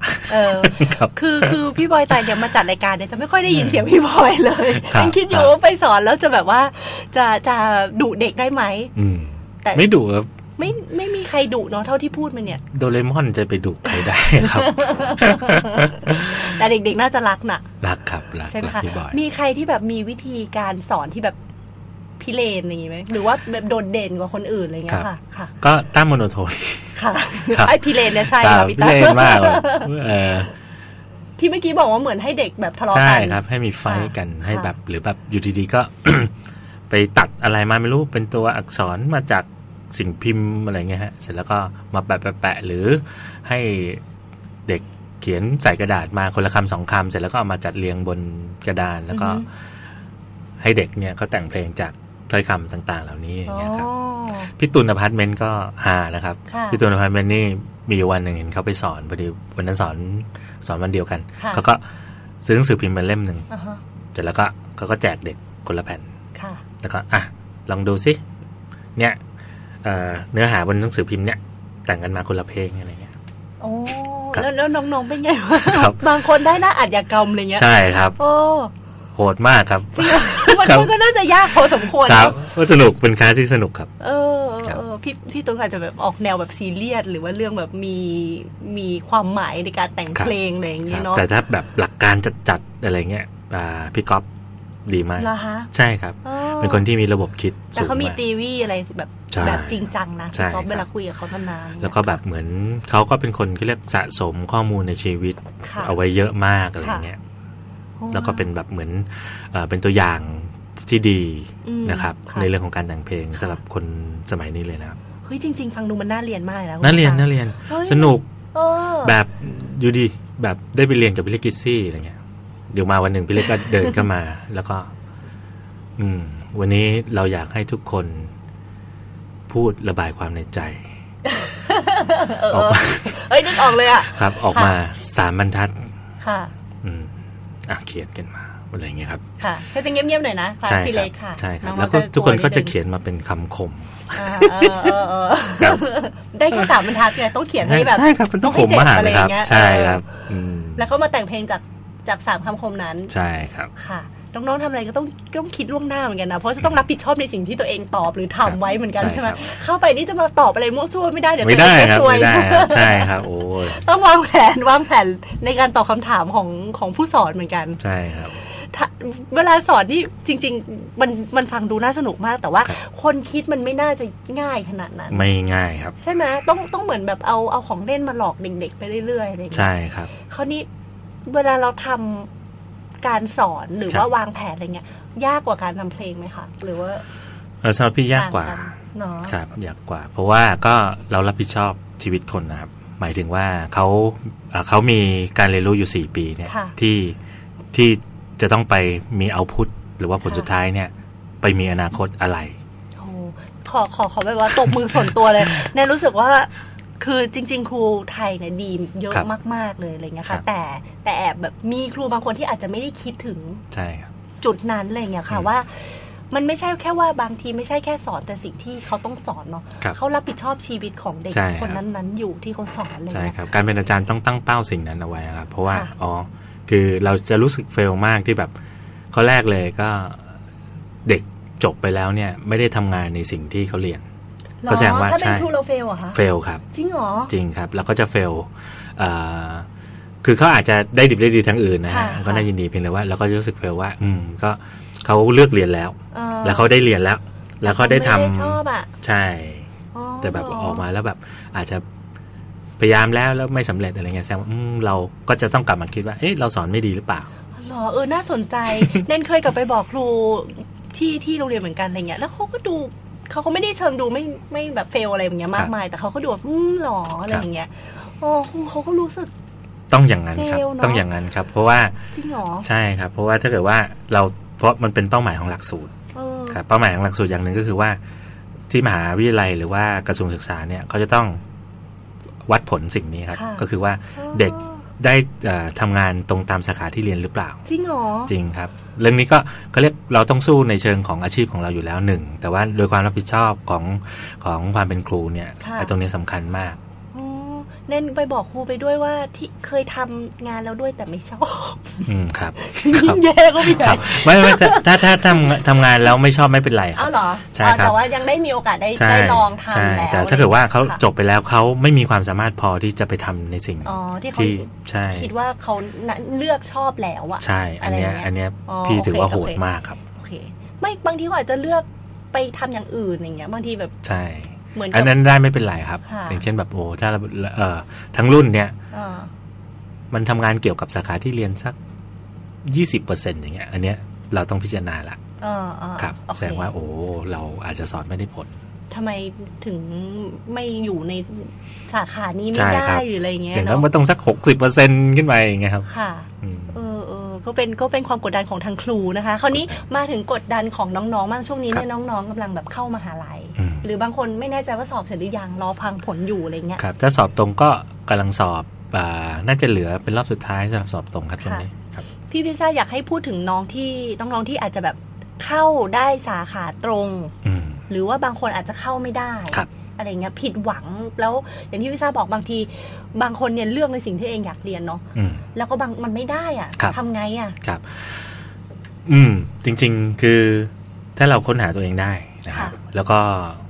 คือพี่บอยไตเนี่ยมาจัดรายการเนี่ยจะไม่ค่อยได้ยินเสียงพี่บอยเลยยังคิดอยู่ว่าไปสอนแล้วจะแบบว่าจะดุเด็กได้ไหมแต่ไม่ดุครับไม่มีใครดุเนาะเท่าที่พูดมาเนี่ยโดเรมอนจะไปดุใครได้ครับแต่เด็กๆน่าจะรักนะรักครับรักใช่ไหมคะมีใครที่แบบมีวิธีการสอนที่แบบพิเรนอย่างงี้ไหมหรือว่าแบบโดดเด่นกว่าคนอื่นอะไรเงี้ยค่ะก็ตั้งโมโนโทนค่ะไอ้พิเรนเนี่ยใช่ค่ะพี่ตั้งพิเรนมากที่เมื่อกี้บอกว่าเหมือนให้เด็กแบบทะเลาะกันใช่ครับให้มีไฟกันให้แบบหรือแบบอยู่ดีๆก็ ไปตัดอะไรมาไม่รู้เป็นตัวอักษรมาจากสิ่งพิมพ์อะไรเงี้ยฮะเสร็จแล้วก็มาแปะหรือให้เด็กเขียนใส่กระดาษมาคนละคำ2 คำเสร็จแล้วก็เอามาจัดเรียงบนกระดานแล้วก็ให้เด็กเนี่ยเขาแต่งเพลงจากถ้อยคำต่างๆเหล่านี้อย่างเงี้ยครับพี่ตุลอพาร์ตเมนต์ก็หานะครับพี่ตุลอพาร์ตเมนต์นี่มีวันหนึ่งเห็นเขาไปสอนพอดีวันนั้นสอนวันเดียวกันเขาก็ซื้อหนังสือพิมพ์มาเล่มหนึ่งเสร็จแล้วก็เขาก็แจกเด็กคนละแผ่นแล้วก็ลองดูสิเนี่ยเนื้อหาบนหนังสือพิมพ์เนี่ยแต่งกันมาคนละเพลงอะไรเงี้ยโอ้แล้วน้องๆเป็นไงวะบางคนได้หน้าอาชญากรรมอะไรเงี้ยใช่ครับโอ้โหดมากครับมันก็น่าจะยากพอสมควรครับก็สนุกเป็นคลาสที่สนุกครับพี่ตุ้งอาจจะแบบออกแนวแบบซีเรียสหรือว่าเรื่องแบบมีความหมายในการแต่งเพลงอะไรอย่างเงี้ยเนาะแต่ถ้าแบบหลักการจัดอะไรเงี้ยพี่ก๊อฟดีมากใช่ครับเป็นคนที่มีระบบคิดแต่เขามีทีวีอะไรแบบจริงจังนะพี่ก๊อฟเวลาคุยกับเขานานแล้วก็แบบเหมือนเขาก็เป็นคนที่เรียกสะสมข้อมูลในชีวิตเอาไว้เยอะมากอะไรเงี้ยแล้วก็เป็นแบบเหมือนเป็นตัวอย่างที่ดีนะครับในเรื่องของการแต่งเพลงสำหรับคนสมัยนี้เลยนะครับเฮ้ยจริงๆฟังดูมันน่าเรียนมากแล้วน่าเรียนสนุกแบบอยู่ดีแบบได้ไปเรียนกับพี่เล็กกิซซี่อะไรเงี้ยเดี๋ยวมาวันหนึ่งพี่เล็กก็เดินเข้ามาแล้วก็วันนี้เราอยากให้ทุกคนพูดระบายความในใจออกมานึกออกเลยอ่ะครับออกมา3 บรรทัดค่ะเขียนกันมาอะไรอย่างเงี้ยครับค่ะก็จะเงียบๆหน่อยนะพี่เล็กค่ะใช่ครับแล้วก็ทุกคนก็จะเขียนมาเป็นคำคมได้แค่3 บรรทัดไงต้องเขียนให้แบบใช่ครับมันต้องคมมากเลยครับใช่ครับแล้วก็มาแต่งเพลงจากจาก3คำคมนั้นใช่ครับค่ะน้องๆทำอะไรก็ต้องคิดล่วงหน้าเหมือนกันนะเพราะจะต้องรับผิดชอบในสิ่งที่ตัวเองตอบหรือทำไว้เหมือนกันใช่ไหมเข้าไปนี่จะมาตอบอะไรมั่วซั่วไม่ได้เดี๋ยวตัวเองจะซวยใช่ครับโอ้ต้องวางแผนในการตอบคำถามของผู้สอนเหมือนกันใช่ครับเวลาสอนที่จริงๆมันฟังดูน่าสนุกมากแต่ว่าคนคิดมันไม่น่าจะง่ายขนาดนั้นไม่ง่ายครับใช่ไหมต้องเหมือนแบบเอาของเล่นมาหลอกเด็กๆไปเรื่อยๆอะไรอย่างเงี้ยใช่ครับคราวนี้เวลาเราทำการสอนหรือว่าวางแผนอะไรเงี้ยยากกว่าการทำเพลงไหมคะหรือว่าสำหรับพี่ยากกว่าครับยากกว่าเพราะว่าก็เรารับผิดชอบชีวิตคนนะครับหมายถึงว่าเขามีการเรียนรู้อยู่4 ปีเนี่ยที่จะต้องไปมีเอาพุทหรือว่าผลสุดท้ายเนี่ยไปมีอนาคตอะไรขอแบบว่าตบมือส่วนตัวเลยแนนรู้สึกว่าคือจริงๆครูไทยเนี่ยดีเยอะมากๆเลยอะไรเงี้ยค่ะแต่แอบแบบมีครูบางคนที่อาจจะไม่ได้คิดถึงใช่ครับจุดนั้นอะไรเงี้ยค่ะว่ามันไม่ใช่แค่ว่าบางทีไม่ใช่แค่สอนแต่สิ่งที่เขาต้องสอนเนาะเขารับผิดชอบชีวิตของเด็กคนนั้นๆอยู่ที่เขาสอนอะไรใช่ครับการเป็นอาจารย์ต้องตั้งเป้าสิ่งนั้นเอาไว้ครับเพราะว่าคือเราจะรู้สึกเฟลมากที่แบบข้อแรกเลยก็เด็กจบไปแล้วเนี่ยไม่ได้ทำงานในสิ่งที่เขาเรียนก็แสดงว่าใช่ถ้าเป็นครูเราเฟลเหรอคะเฟลครับจริงเหรอจริงครับแล้วก็จะเฟลคือเขาอาจจะได้ดิบได้ดีทั้งอื่นนะฮะก็น่ายินดีเพียงแต่ว่าเราก็รู้สึกเฟลว่าก็เขาเลือกเรียนแล้วแล้วเขาได้เรียนแล้วเขาได้ทำใช่แต่แบบออกมาแล้วแบบอาจจะพยายามแล้วไม่สำเร็จอะไรเงี้ยแสดงว่าเราก็จะต้องกลับมาคิดว่าเราสอนไม่ดีหรือเปล่าน่าสนใจเน้นเคยกลับไปบอกครูที่โรงเรียนเหมือนกันอะไรเงี้ยแล้วเขาก็ดูเขาไม่ได้เชิงดูไม่แบบเฟลอะไรอย่างเงี้ยมากมายแต่เขาก็ดูแบบหรออะไรอย่างเงี้ยครูเขาก็รู้สึกต้องอย่างนั้นครับต้องอย่างนั้นครับเพราะว่าจริงเหรอใช่ครับเพราะว่าถ้าเกิดว่าเพราะมันเป็นเป้าหมายของหลักสูตรครับเป้าหมายของหลักสูตรอย่างหนึ่งก็คือว่าที่มหาวิทยาลัยหรือว่ากระทรวงศึกษาเนี่ยเขาจะต้องวัดผลสิ่งนี้ครับก็คือว่าเด็กได้ทำงานตรงตามสาขาที่เรียนหรือเปล่าจริงเหรอจริงครับเรื่องนี้ก็เรียกเราต้องสู้ในเชิงของอาชีพของเราอยู่แล้ว1แต่ว่าโดยความรับผิดชอบของความเป็นครูเนี่ยตรงนี้สำคัญมากเน้นไปบอกครูไปด้วยว่าที่เคยทำงานแล้วด้วยแต่ไม่ชอบครับแย่ก็มีไม่ถ้าทำงานแล้วไม่ชอบไม่เป็นไรครับเหรอใช่ครับแต่ว่ายังได้มีโอกาสได้ลองทำแล้วแต่ถ้าเกิดว่าเขาจบไปแล้วเขาไม่มีความสามารถพอที่จะไปทำในสิ่งที่ใช่คิดว่าเขาเลือกชอบแล้วอะใช่อันเนี้ยพี่ถือว่าโหดมากครับโอเคไม่บางทีเขาอาจจะเลือกไปทำอย่างอื่นอย่างเงี้ยบางทีแบบใช่อันนั้นได้ไม่เป็นไรครับอย่างเช่นแบบถ้าทั้งรุ่นเนี่ยมันทำงานเกี่ยวกับสาขาที่เรียนสัก 20% อย่างเงี้ยอันเนี้ยเราต้องพิจารณาละครับแสดงว่าเราอาจจะสอนไม่ได้ผลทำไมถึงไม่อยู่ในสาขานี้ไม่ได้หรืออะไรเงี้ยอย่างนั้นมันต้องสัก 60% ขึ้นไปอย่างเงี้ยครับค่ะก็เป็นความกดดันของทางครูนะคะคราวนี้มาถึงกดดันของน้องๆบ้างช่วงนี้เนี่ยน้องๆกำลังแบบเข้ามหาลัยหรือบางคนไม่แน่ใจว่าสอบเสร็จหรือยังรอฟังผลอยู่อะไรเงี้ยครับถ้าสอบตรงก็กำลังสอบน่าจะเหลือเป็นรอบสุดท้ายสำหรับสอบตรงครับช่วงนี้ครับพี่พิซซ่าอยากให้พูดถึงน้องที่อาจจะแบบเข้าได้สาขาตรงหรือว่าบางคนอาจจะเข้าไม่ได้อะไรเงี้ยผิดหวังแล้วอย่างที่พี่ซ่าบอกบางทีบางคนเนี่ยเลือกในสิ่งที่เองอยากเรียนเนาะแล้วก็มันไม่ได้อ่ะทำไงอ่ะครับจริงๆคือถ้าเราค้นหาตัวเองได้นะครับแล้วก็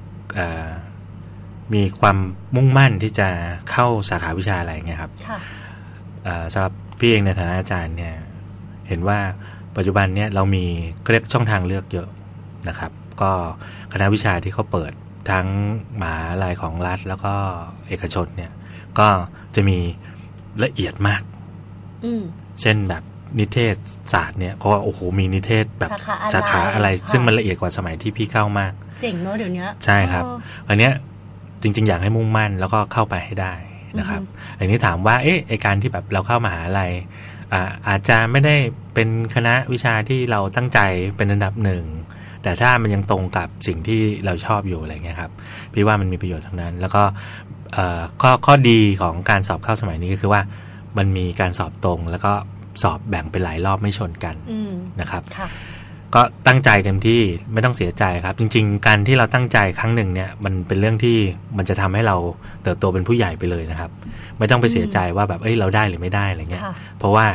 มีความมุ่งมั่นที่จะเข้าสาขาวิชาอะไรเงี้ยครับสำหรับพี่เองในฐานะอาจารย์เนี่ยเห็นว่าปัจจุบันเนี่ยเรามีเรียกช่องทางเลือกเยอะนะครับก็คณะวิชาที่เขาเปิดทั้งมหาวิทยาลัยของรัฐแล้วก็เอกชนเนี่ยก็จะมีละเอียดมากเช่นแบบนิเทศศาสตร์เนี่ยเพราะว่ามีนิเทศแบบสาขาอะไรซึ่งมันละเอียดกว่าสมัยที่พี่เข้ามากเจ๋งเนาะเดี๋ยวนี้ใช่ครับอันเนี้ยจริงๆอยากให้มุ่งมั่นแล้วก็เข้าไปให้ได้นะครับอันนี้ถามว่าไอ้การที่แบบเราเข้ามหาวิทยาลัยอาจจะไม่ได้เป็นคณะวิชาที่เราตั้งใจเป็นอันดับหนึ่งแต่ถ้ามันยังตรงกับสิ่งที่เราชอบอยู่อะไรเงี้ยครับพี่ว่ามันมีประโยชน์ทั้งนั้นแล้วก็ข้อดีของการสอบเข้าสมัยนี้ก็คือว่ามันมีการสอบตรงแล้วก็สอบแบ่งเป็นหลายรอบไม่ชนกันนะครับก็ตั้งใจเต็มที่ไม่ต้องเสียใจครับจริงๆการที่เราตั้งใจครั้งหนึ่งเนี่ยมันเป็นเรื่องที่มันจะทำให้เราเติบโตเป็นผู้ใหญ่ไปเลยนะครับไม่ต้องไปเสียใจว่าแบบเราได้หรือไม่ได้อะไรเงี้ยเพราะว่า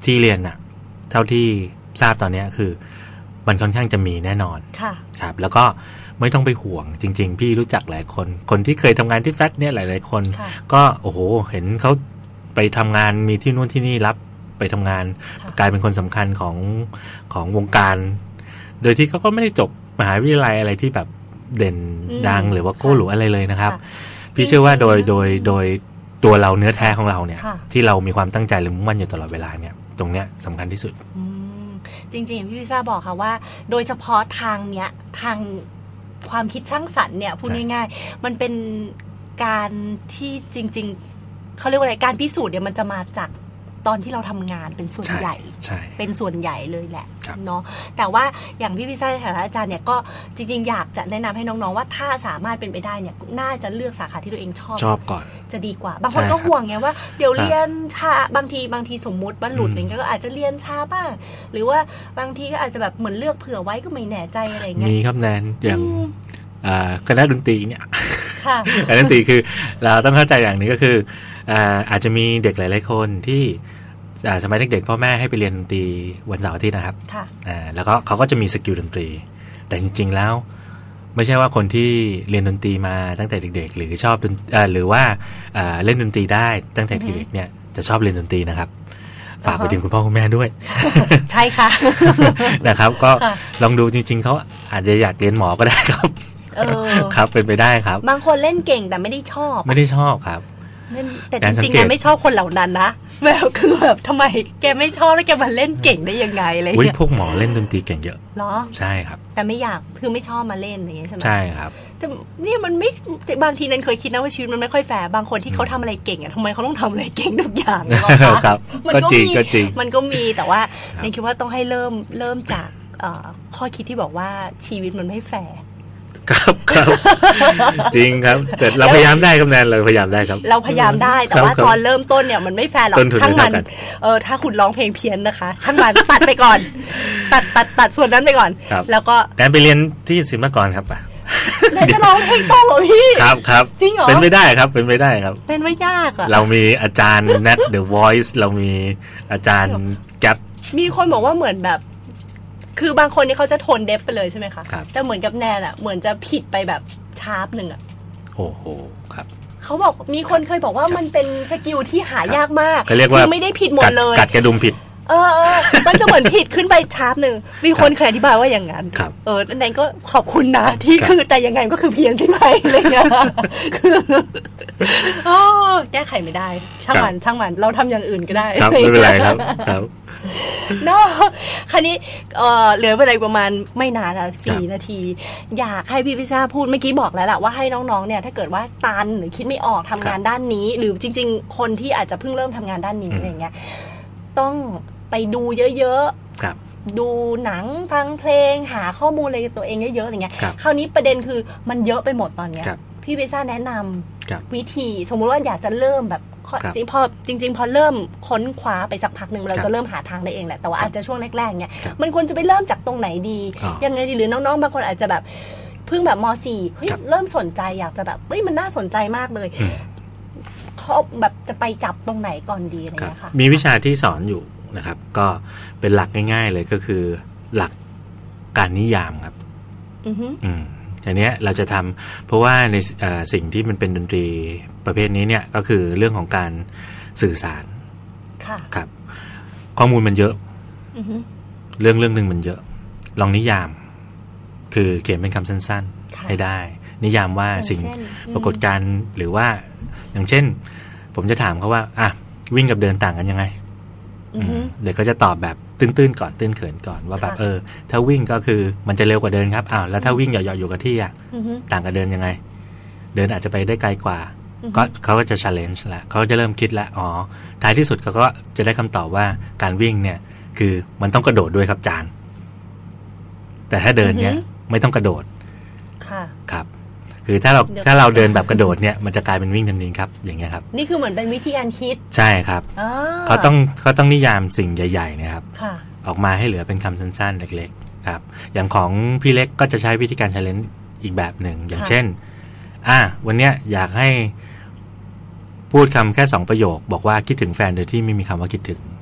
ที่เรียนน่ะเท่าที่ทราบตอนนี้คือมันค่อนข้างจะมีแน่นอนครับแล้วก็ไม่ต้องไปห่วงจริงๆพี่รู้จักหลายคนที่เคยทำงานที่แฟลตเนี่ยหลายๆคนก็โอ้โหเห็นเขาไปทำงานมีที่นู่นที่นี่รับไปทำงานกลายเป็นคนสำคัญของวงการโดยที่เขาก็ไม่ได้จบมหาวิทยาลัยอะไรที่แบบเด่นดังหรือว่าโก้หรูอะไรเลยนะครับพี่เชื่อว่าโดยตัวเราเนื้อแท้ของเราเนี่ยที่เรามีความตั้งใจหรือมุ่งมั่นอยู่ตลอดเวลาเนี่ยตรงเนี้ยสำคัญที่สุดจริงๆพี่พิซ่าบอกค่ะว่าโดยเฉพาะทางเนี้ยทางความคิดสร้างสรรค์เนี่ยพูดง่ายๆมันเป็นการที่จริงๆเขาเรียกว่าอะไรการพิสูจน์เนี่ยมันจะมาจากตอนที่เราทำงานเป็นส่วนใหญ่เป็นส่วนใหญ่เลยแหละเนาะแต่ว่าอย่างพี่พิซ่าในฐานะอาจารย์เนี่ยก็จริงๆอยากจะแนะนำให้น้องๆว่าถ้าสามารถเป็นไปได้เนี่ยน่าจะเลือกสาขาที่ตัวเองชอบก่อนจะดีกว่าบางคนก็ห่วงไงว่าเดี๋ยวเรียนช้าบางทีสมมุติว่าหลุดอะไรก็อาจจะเรียนช้าบ้างหรือว่าบางทีก็อาจจะแบบเหมือนเลือกเผื่อไว้ก็ไม่แน่ใจอะไรเงี้ยมีครับแนนอย่างคณะดนตรีเนี่ยคณะดนตรีคือเราต้องเข้าใจอย่างนี้ก็คืออาจจะมีเด็กหลายๆคนที่สมัยเด็กๆพ่อแม่ให้ไปเรียนดนตรีวันเสาร์อาทิตย์นะครับแล้วก็เขาก็จะมีสกิลดนตรีแต่จริงๆแล้วไม่ใช่ว่าคนที่เรียนดนตรีมาตั้งแต่เด็กๆหรือชอบหรือว่าเล่นดนตรีได้ตั้งแต่เด็กๆเนี่ยจะชอบเรียนดนตรีนะครับฝากไปถึงคุณพ่อคุณแม่ด้วยใช่ค่ะนะครับก็ลองดูจริงๆเขาอาจจะอยากเรียนหมอก็ได้ครับครับเป็นไปได้ครับบางคนเล่นเก่งแต่ไม่ได้ชอบครับแต่จริงๆแกไม่ชอบคนเหล่านั้นนะแบบคือแบบทำไมแกไม่ชอบแล้วแกมาเล่นเก่งได้ยังไงอะไรเงี้ยพวกหมอเล่นดนตรีเก่งเยอะเหรอใช่ครับแต่ไม่อยากคือไม่ชอบมาเล่นอย่างเงี้ยใช่ไหมใช่ครับแต่นี่มันไม่บางทีนั้นเคยคิดนะว่าชีวิตมันไม่ค่อยแฟร์บางคนที่เขาทำอะไรเก่งอ่ะทำไมเขาต้องทำอะไรเก่งทุกอย่างครับก็จริงมันก็มีแต่ว่าในคิดว่าต้องให้เริ่มจากข้อคิดที่บอกว่าชีวิตมันไม่แฟร์ครับจริงครับแต่เราพยายามได้ครับแนนเราพยายามได้ครับเราพยายามได้แต่ว่าตอนเริ่มต้นเนี่ยมันไม่แฟร์หรอกช่างมันถ้าคุณร้องเพลงเพี้ยนนะคะช่างมันตัดไปก่อนตัดส่วนนั้นไปก่อนแล้วก็แนนไปเรียนที่ศิลปากรครับป่ะแนนจะร้องเพลงต้องเหรอพี่ครับจริงเหรอเป็นไม่ได้ครับเป็นไม่ได้ครับเป็นไม่ยากอ่ะเรามีอาจารย์ Nat The Voice เรามีอาจารย์แก๊ปมีคนบอกว่าเหมือนแบบคือบางคนนี่เขาจะโทนเดฟไปเลยใช่ไหมคะแต่เหมือนกับแนนอะเหมือนจะผิดไปแบบชาร์ปหนึ่งอะโอ้โหครับเขาบอกมีคนเคยบอกว่ามันเป็นสกิลที่หายากมากเขาเรียกว่าไม่ได้ผิดหมดเลยกัดกระดุมผิดมันจะเหมือนผิดขึ้นไปชาร์ปหนึ่งมีคนเคยอธิบายว่าอย่างนั้นแนนก็ขอบคุณนะที่คือแต่ยังไงก็คือเพี้ยนใช่ไหมเลยนะคือแก้ไขไม่ได้ช่างมันเราทำอย่างอื่นก็ได้ครับไม่เป็นไรครับเนาะคราวนี้เหลือเวลาประมาณไม่นานละ4 นาทีอยากให้พี่พิซ่าพูดเมื่อกี้บอกแล้วแหละว่าให้น้องๆเนี่ยถ้าเกิดว่าตันหรือคิดไม่ออกทำงานด้านนี้หรือจริงๆคนที่อาจจะเพิ่งเริ่มทำงานด้านนี้อะไรเงี้ยต้องไปดูเยอะๆดูหนังฟังเพลงหาข้อมูลอะไรตัวเองเยอะๆอะไรเงี้ยคราวนี้ประเด็นคือมันเยอะไปหมดตอนเนี้ยพี่พิซ่าแนะนำวิธีสมมุติว่าอยากจะเริ่มแบบจริงพอเริ่มค้นคว้าไปสักพักหนึ่งเราจะเริ่มหาทางได้เองแหละแต่ว่าอาจจะช่วงแรกๆเนี่ยมันควรจะไปเริ่มจากตรงไหนดียังไงดีหรือน้องๆบางคนอาจจะแบบเพิ่งแบบม.4 เฮ้ยเริ่มสนใจอยากจะแบบเฮ้ยมันน่าสนใจมากเลยเขาแบบจะไปจับตรงไหนก่อนดีอะไรเงี้ยค่ะมีวิชาที่สอนอยู่นะครับก็เป็นหลักง่ายๆเลยก็คือหลักการนิยามครับอันนี้เราจะทำเพราะว่าในสิ่งที่มันเป็นดนตรีประเภทนี้เนี่ยก็คือเรื่องของการสื่อสารครับข้อมูลมันเยอะเรื่องนึงมันเยอะลองนิยามคือเขียนเป็นคำสั้นๆให้ได้นิยามว่าสิ่งปรากฏการณ์หรือว่าอย่างเช่นผมจะถามเขาว่าวิ่งกับเดินต่างกันยังไงเด็กก็จะตอบแบบตื้นๆก่อนตื้นเขินก่อนว่าแบบถ้าวิ่งก็คือมันจะเร็วกว่าเดินครับแล้วถ้าวิ่งหย่อๆอยู่กับที่ต่างกับเดินยังไงเดินอาจจะไปได้ไกลกว่าก็เขาก็จะ challenge ละเขาจะเริ่มคิดละท้ายที่สุดเขาก็จะได้คำตอบว่าการวิ่งเนี่ยคือมันต้องกระโดดด้วยครับจานแต่ถ้าเดินเนี่ยไม่ต้องกระโดดครับคือถ้าเราเดินแบบกระโดดเนี่ยมันจะกลายเป็นวิ่งทันทีครับอย่างเงี้ยครับนี่คือเหมือนเป็นวิธีการคิดใช่ครับเขาต้องนิยามสิ่งใหญ่ๆเนี่ยครับออกมาให้เหลือเป็นคำสั้นๆเล็กๆครับอย่างของพี่เล็กก็จะใช้วิธีการ challenge อีกแบบหนึ่งอย่างเช่นวันเนี้ยอยากให้พูดคำแค่2 ประโยคบอกว่าคิดถึงแฟนโดยที่ไม่มีคำว่าคิดถึง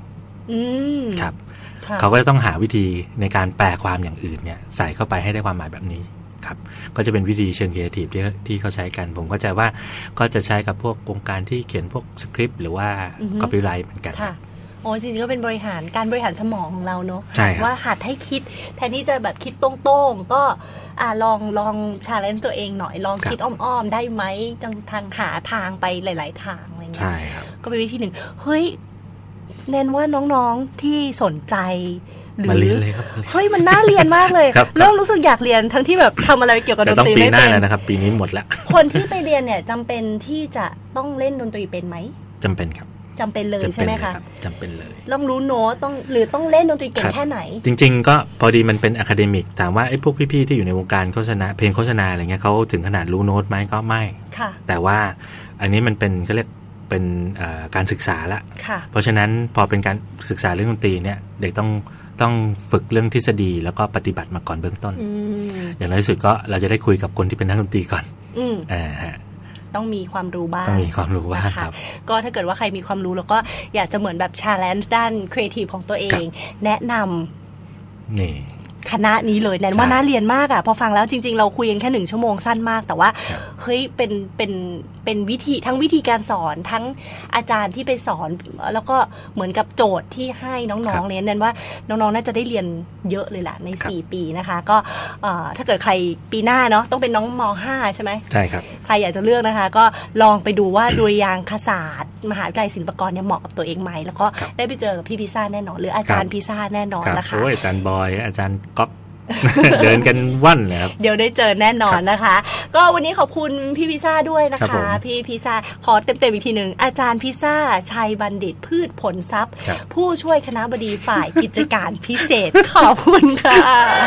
ครับเขาก็จะต้องหาวิธีในการแปลความอย่างอื่นเนี่ยใส่เข้าไปให้ได้ความหมายแบบนี้ครับก็จะเป็นวิธีเชิงครีเอทีฟที่เขาใช้กันผมก็จะว่าก็จะใช้กับพวกวงการที่เขียนพวกสคริปต์หรือว่าคอพีไรต์เหมือนกันโอ้จริงๆก็เป็นการบริหารสมองของเราเนอะว่าหัดให้คิดแทนที่จะแบบคิดตรงๆก็ลองชาเลนจ์ตัวเองหน่อยลองคิดอ้อมๆได้ไหมทางหาทางไปหลายๆทางอะไรเงี้ยก็เป็นวิธีหนึ่งเฮ้ยเน้นว่าน้องๆที่สนใจหรือเฮ้ยมันน่าเรียนมากเลยเริ่มรู้สึกอยากเรียนทั้งที่แบบทำอะไรเกี่ยวกับดนตรีไม่เป็นแต่ต้องปีหน้าแล้วนะครับปีนี้หมดแล้วคนที่ไปเรียนเนี่ยจำเป็นที่จะต้องเล่นดนตรีเป็นไหมจำเป็นครับจำเป็นเลยใช่ไหมคะจำเป็นเลยต้องรู้โน้ตต้องเล่นดนตรีเก่งแค่ไหนจริงๆก็พอดีมันเป็นอะคาเดมิกถามว่าไอ้พวกพี่ๆที่อยู่ในวงการโฆษณาเพลงโฆษณาอะไรเงี้ยเขาถึงขนาดรู้โน้ตไหมก็ไม่แต่ว่าอันนี้มันเป็นเขาเรียกเป็นการศึกษาละเพราะฉะนั้นพอเป็นการศึกษาเรื่องดนตรีเนี่ยเด็กต้องฝึกเรื่องทฤษฎีแล้วก็ปฏิบัติมาก่อนเบื้องต้นอย่างน้อยที่สุดก็เราจะได้คุยกับคนที่เป็นนักดนตรีก่อนต้องมีความรู้บ้างต้องมีความรู้บ้างครับก็ถ้าเกิดว่าใครมีความรู้แล้วก็อยากจะเหมือนแบบ challenge ด้านครีเอทีฟของตัวเองแนะนำนี่คณะนี้เลยแนนว่าน่าเรียนมากอ่ะพอฟังแล้วจริงๆเราคุยกันแค่1 ชั่วโมงสั้นมากแต่ว่าเฮ้ยเป็นวิธีทั้งวิธีการสอนทั้งอาจารย์ที่ไปสอนแล้วก็เหมือนกับโจทย์ที่ให้น้องๆเรียนแนนว่าน้องๆน่าจะได้เรียนเยอะเลยแหละใน4 ปีนะคะก็ถ้าเกิดใครปีหน้าเนาะต้องเป็นน้องม.5 ใช่ไหมใช่ครับใครอยากจะเลือกนะคะก็ลองไปดูว่าดุริยางคศาสตร์มหาวิทยาลัยศิลปากรเนี่ยเหมาะกับตัวเองไหมแล้วก็ได้ไปเจอกับพี่พิซ่าแน่นอนหรืออาจารย์พิซ่าแน่นอนนะคะโอ้ยอาจารย์บอยอาจารย์ก๊อฟเดินกันว่อนเลยครับเดี๋ยวได้เจอแน่นอนนะคะก็วันนี้ขอบคุณพี่พิซ่าด้วยนะคะพี่พิซ่าขอเต็มๆอีกทีหนึ่งอาจารย์พิซ่าชัยบัณฑิตพืชผลทรัพย์ผู้ช่วยคณบดีฝ่ายกิจการพิเศษขอบคุณค่ะ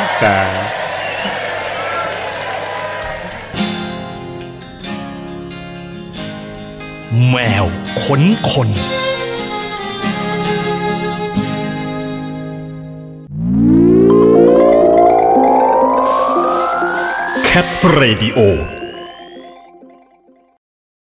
แมวค้นคนแคทเรดิโอ